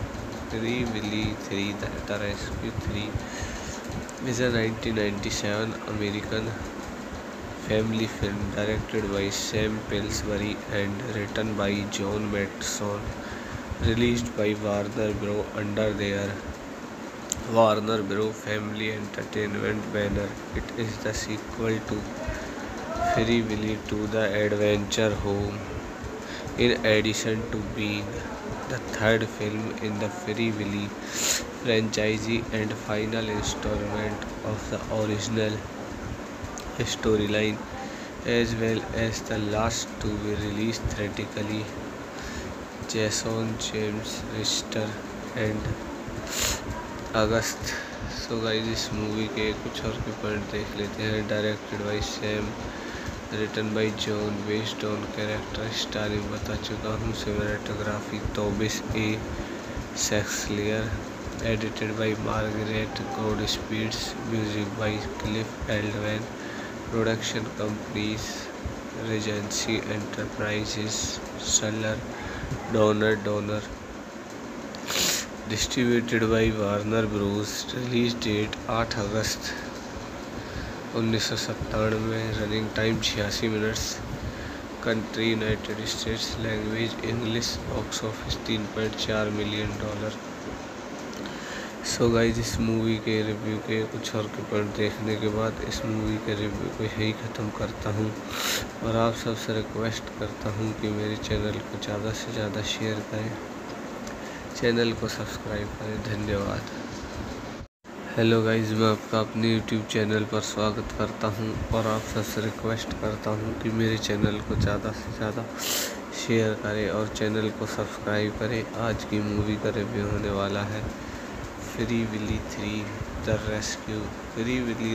3 the rescue 3 is a 1997 American family film directed by Sam Pillsbury and written by John Mattson, released by Warner Bros. Under their Warner Bros. Family Entertainment banner. It is the sequel to Free Willy 2 The Adventure Home. In addition to being the third film in the Free Willy franchisee and final installment of the original storyline, as well as the last to be released theatrically. Jason James Richter and August. So guys इस movie के कुछ और के point देख लेते हैं। Directed by Sam, written by John, based on character, starring बता चुका हूँ। Cinematography Tobias A Schliessler, edited by Margaret Goodspeeds, music by Cliff एल्डवैन, production companies Regency Enterprises, Shuler Donner, distributed by Warner Bros. Release date 8 August 1997, running time 86 minutes, country United States, language English, box office $3.4 million. So guys इस movie के review के कुछ और के point देखने के बाद इस मूवी के रिव्यू को यही ख़त्म करता हूँ और आप सबसे रिक्वेस्ट करता हूँ कि मेरे चैनल को ज़्यादा से ज़्यादा शेयर करें, चैनल को सब्सक्राइब करें। धन्यवाद। हेलो गाइस, मैं आपका अपने यूट्यूब चैनल पर स्वागत करता हूं और आप सबसे रिक्वेस्ट करता हूं कि मेरे चैनल को ज़्यादा से ज़्यादा शेयर करें और चैनल को सब्सक्राइब करें। आज की मूवी का रिव्यू होने वाला है Free Willy 3 the rescue. Free Willy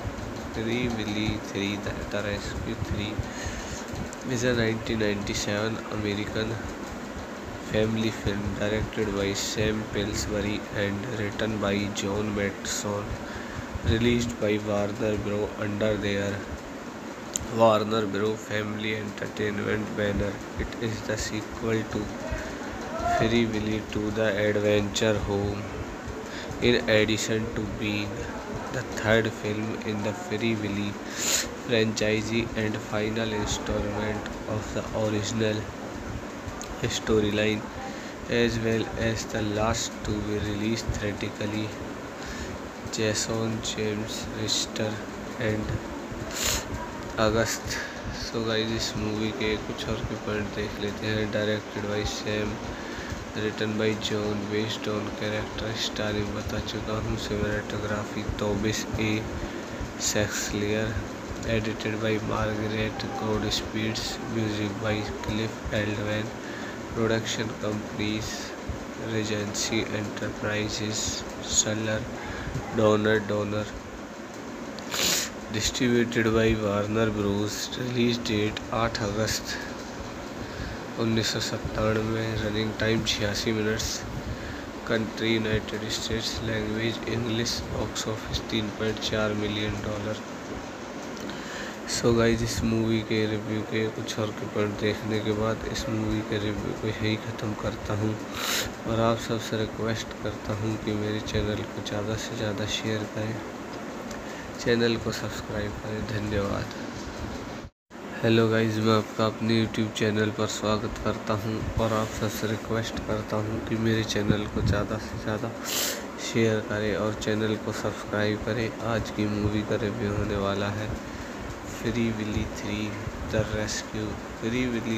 3 the rescue 3 is a 1997 American family film directed by Sam Pillsbury and written by John Mattson, released by Warner Bros. Under their Warner Bros. Family Entertainment banner. It is the sequel to Free Willy to the Adventure Home, in addition to being the third film in the Free Willy franchise and final installment of the original storyline, as well as the last to be released theatrically. Jason James Richter and August. So guys इस movie के कुछ और के point देख लेते हैं। Directed by Sam, written by John, based on character, starring बता चुका हूँ। Cinematography Tobias A Schliessler, edited by Margaret Goodspeeds, music by Cliff एल्डवैन, production companies Regency Enterprises, Shuler Donner, distributed by Warner Bros. Release date 8 August 1997, running time 86 minutes, country United States, language English, box office $3.4 million. So guys इस movie के review के कुछ और के point देखने के बाद इस मूवी के रिव्यू को यही ख़त्म करता हूँ और आप सबसे रिक्वेस्ट करता हूँ कि मेरे चैनल को ज़्यादा से ज़्यादा शेयर करें, चैनल को सब्सक्राइब करें। धन्यवाद। हेलो गाइस, मैं आपका अपने यूट्यूब चैनल पर स्वागत करता हूँ और आप सबसे रिक्वेस्ट करता हूँ कि मेरे चैनल को ज़्यादा से ज़्यादा शेयर करें और चैनल को सब्सक्राइब करें। आज की मूवी का रिव्यू होने वाला है Free Willy 3 the rescue. Free Willy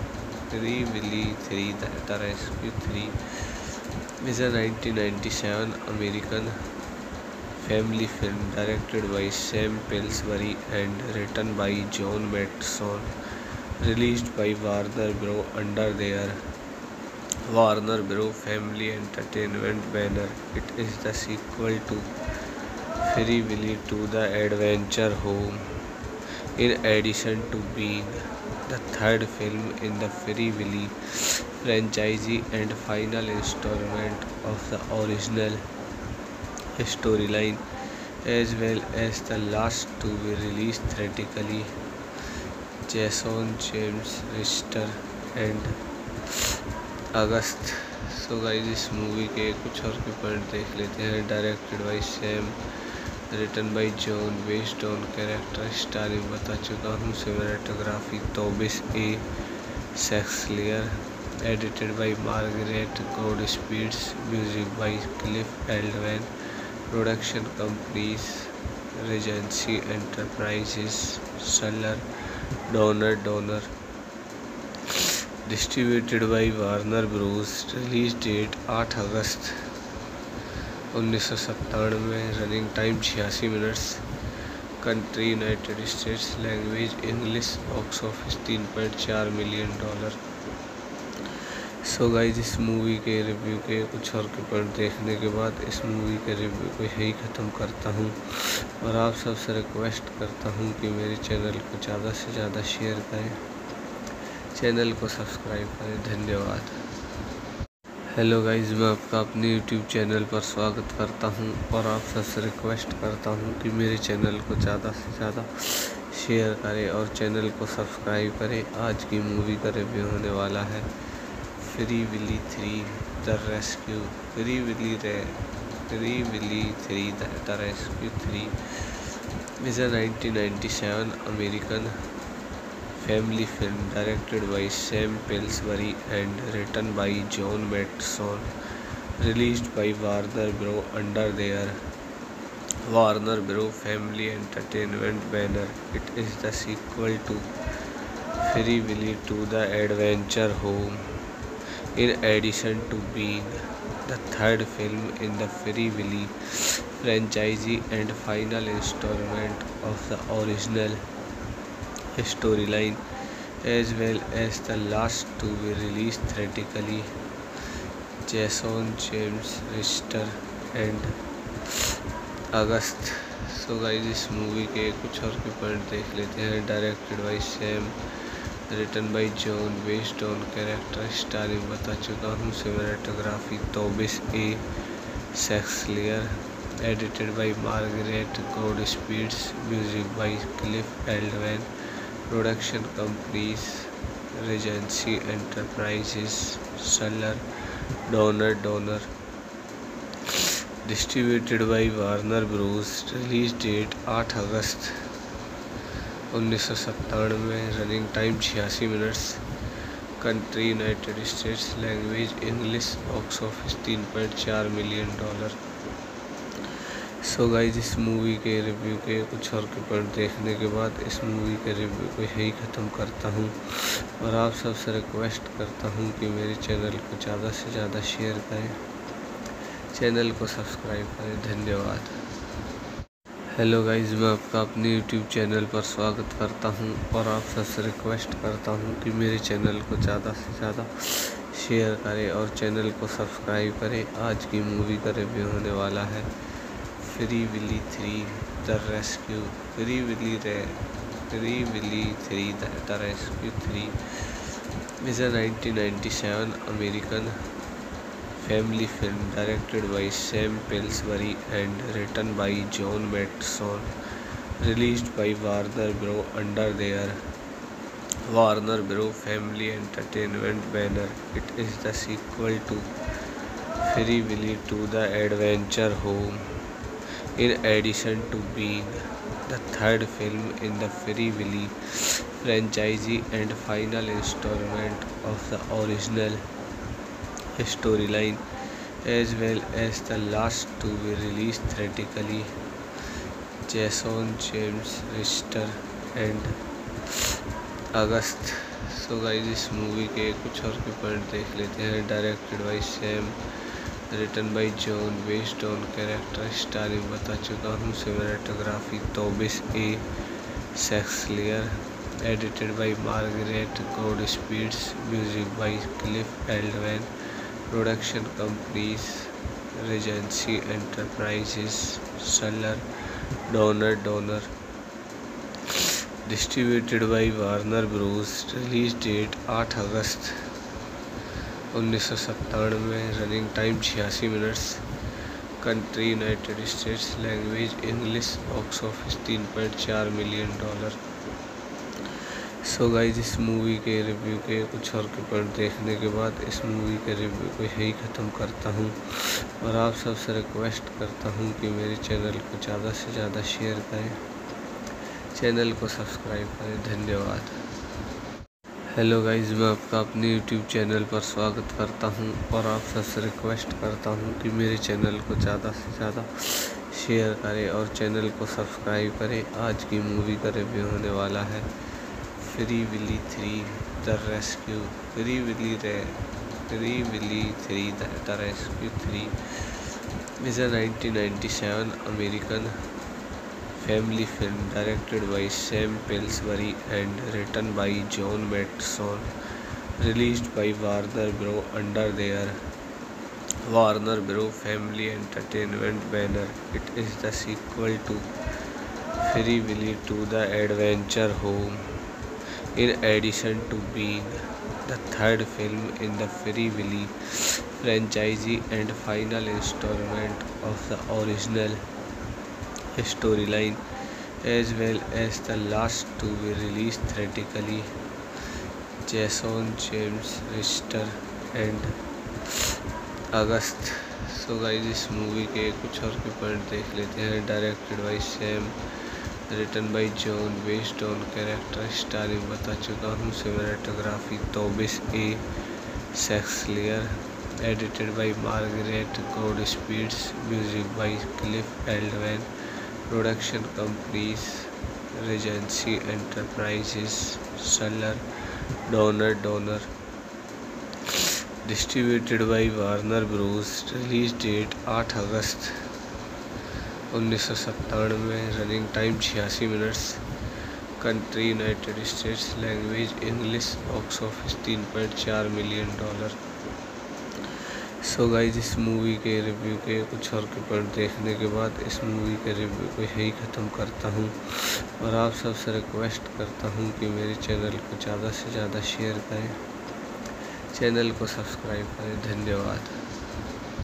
3 the rescue 3 is a 1997 American family film directed by Sam Pillsbury and written by John Mattson, released by Warner Bros. Under their Warner Bros. Family Entertainment banner. It is the sequel to Free Willy to the Adventure Home, in addition to being the third film in the Free Willy franchise and final installment of the original storyline, as well as the last to be released theatrically. Jason James Richter and August. So guys इस movie के कुछ और के point देख लेते हैं। Directed by Sam, written by John, based on character, starring बता चुका हूँ। Cinematography Tobias A Schliessler, edited by Margaret Goodspeeds, music by Cliff एल्डवैन, production companies Regency Enterprises, Shuler Donner, distributed by Warner Bros. Release date 8 August 1997, running time 86 minutes, country United States, language English, box office $3.4 million. So guys, इस movie के review के कुछ और के point देखने के बाद इस मूवी के रिव्यू को यही ख़त्म करता हूँ और आप सबसे रिक्वेस्ट करता हूँ कि मेरे चैनल को ज़्यादा से ज़्यादा शेयर करें, चैनल को सब्सक्राइब करें। धन्यवाद। हेलो गाइज, मैं आपका अपने यूट्यूब चैनल पर स्वागत करता हूं और आप सबसे रिक्वेस्ट करता हूं कि मेरे चैनल को ज़्यादा से ज़्यादा शेयर करें और चैनल को सब्सक्राइब करें। आज की मूवी का रिव्यू होने वाला है Free Willy 3 the rescue. Free Willy 3 the rescue 3 is a 1997 American family film directed by Sam Pillsbury and written by John Mattson, released by Warner Bros. Under their Warner Bros. Family Entertainment banner. It is the sequel to Free Willy 2 The Adventure Home, in addition to being the third film in the Free Willy franchise and final installment of the original storyline, as well as the last to be released theatrically. Jason James Richter and August। So guys, इस movie के कुछ और के point देख लेते हैं। Directed by Sam, written by John, based on character, starring बता चुका हूँ। Cinematography Tobias A Schliessler, edited by Margaret Goodspeeds, music by Cliff एल्डमैन, production companies Regency Enterprises, Shuler Donner, distributed by Warner Bros. Release date 8 August 1997, running time 86 minutes, country United States, language English, box office $3.4 million. So guys, इस movie के review के कुछ और के point देखने के बाद इस मूवी के रिव्यू को यही ख़त्म करता हूँ और आप सबसे रिक्वेस्ट करता हूँ कि मेरे चैनल को ज़्यादा से ज़्यादा शेयर करें, चैनल को सब्सक्राइब करें। धन्यवाद। हेलो गाइज, मैं आपका अपने यूट्यूब चैनल पर स्वागत करता हूं और आप सबसे रिक्वेस्ट करता हूं कि मेरे चैनल को ज़्यादा से ज़्यादा शेयर करें और चैनल को सब्सक्राइब करें। आज की मूवी का रिव्यू होने वाला है Free Willy 3 the rescue. Free Willy 3 the rescue 3 is a 1997 American family film directed by Sam Pillsbury and written by John Mattson, released by Warner Bros. Under their Warner Bros. Family Entertainment banner. It is the sequel to Free Willy 2 The Adventure Home, in addition to being the third film in the Free Willy franchise and final installment of the original storyline, as well as the last to be released theatrically. Jason James Richter and August। So guys, इस movie के कुछ और के point देख लेते हैं। Directed by Sam, written by John, based on character, starring बता चुका हूँ। Cinematography Tobias A Schliessler, edited by Margaret Goodspeeds, music by Cliff एल्डमैन, production companies Regency Enterprises, Shuler Donner, distributed by Warner Bros. Release date 8 August 1997, running time 86 minutes, country United States, language English, box office $3.4 million. So guys, इस movie के review के कुछ और के point देखने के बाद इस मूवी के रिव्यू को यही ख़त्म करता हूँ और आप सबसे रिक्वेस्ट करता हूँ कि मेरे चैनल को ज़्यादा से ज़्यादा शेयर करें, चैनल को सब्सक्राइब करें। धन्यवाद। हेलो गाइज, मैं आपका अपने यूट्यूब चैनल पर स्वागत करता हूं और आप सबसे रिक्वेस्ट करता हूं कि मेरे चैनल को ज़्यादा से ज़्यादा शेयर करें और चैनल को सब्सक्राइब करें। आज की मूवी का रिव्यू होने वाला है Free Willy 3 the rescue. Free Willy 3 the rescue 3 is a 1997 American family film directed by Sam Pillsbury and written by John Mattson, released by Warner Bros. Under their Warner Bros. Family Entertainment banner. It is the sequel to Free Willy to the Adventure Home. In addition to being the third film in the Free Willy franchise and final installment of the original storyline, as well as the last to be released theatrically, Jason James Richter and August. So guys इस movie के कुछ और के point देख लेते हैं। Directed by Sam, written by John, based on character, starring बता चुका हूँ। Cinematography Tobias A Schliessler, edited by Margaret Goodspeeds, music by Cliff एल्डमैन, production companies Regency Enterprises, Shuler, Donner, distributed by Warner Bros. Release date 8 August 1997, running time 86 minutes, country United States, language English, box office $3.4 million. So guys इस movie के review के कुछ और के point देखने के बाद इस मूवी के रिव्यू को यही ख़त्म करता हूँ और आप सबसे रिक्वेस्ट करता हूँ कि मेरे चैनल को ज़्यादा से ज़्यादा शेयर करें, चैनल को सब्सक्राइब करें। धन्यवाद।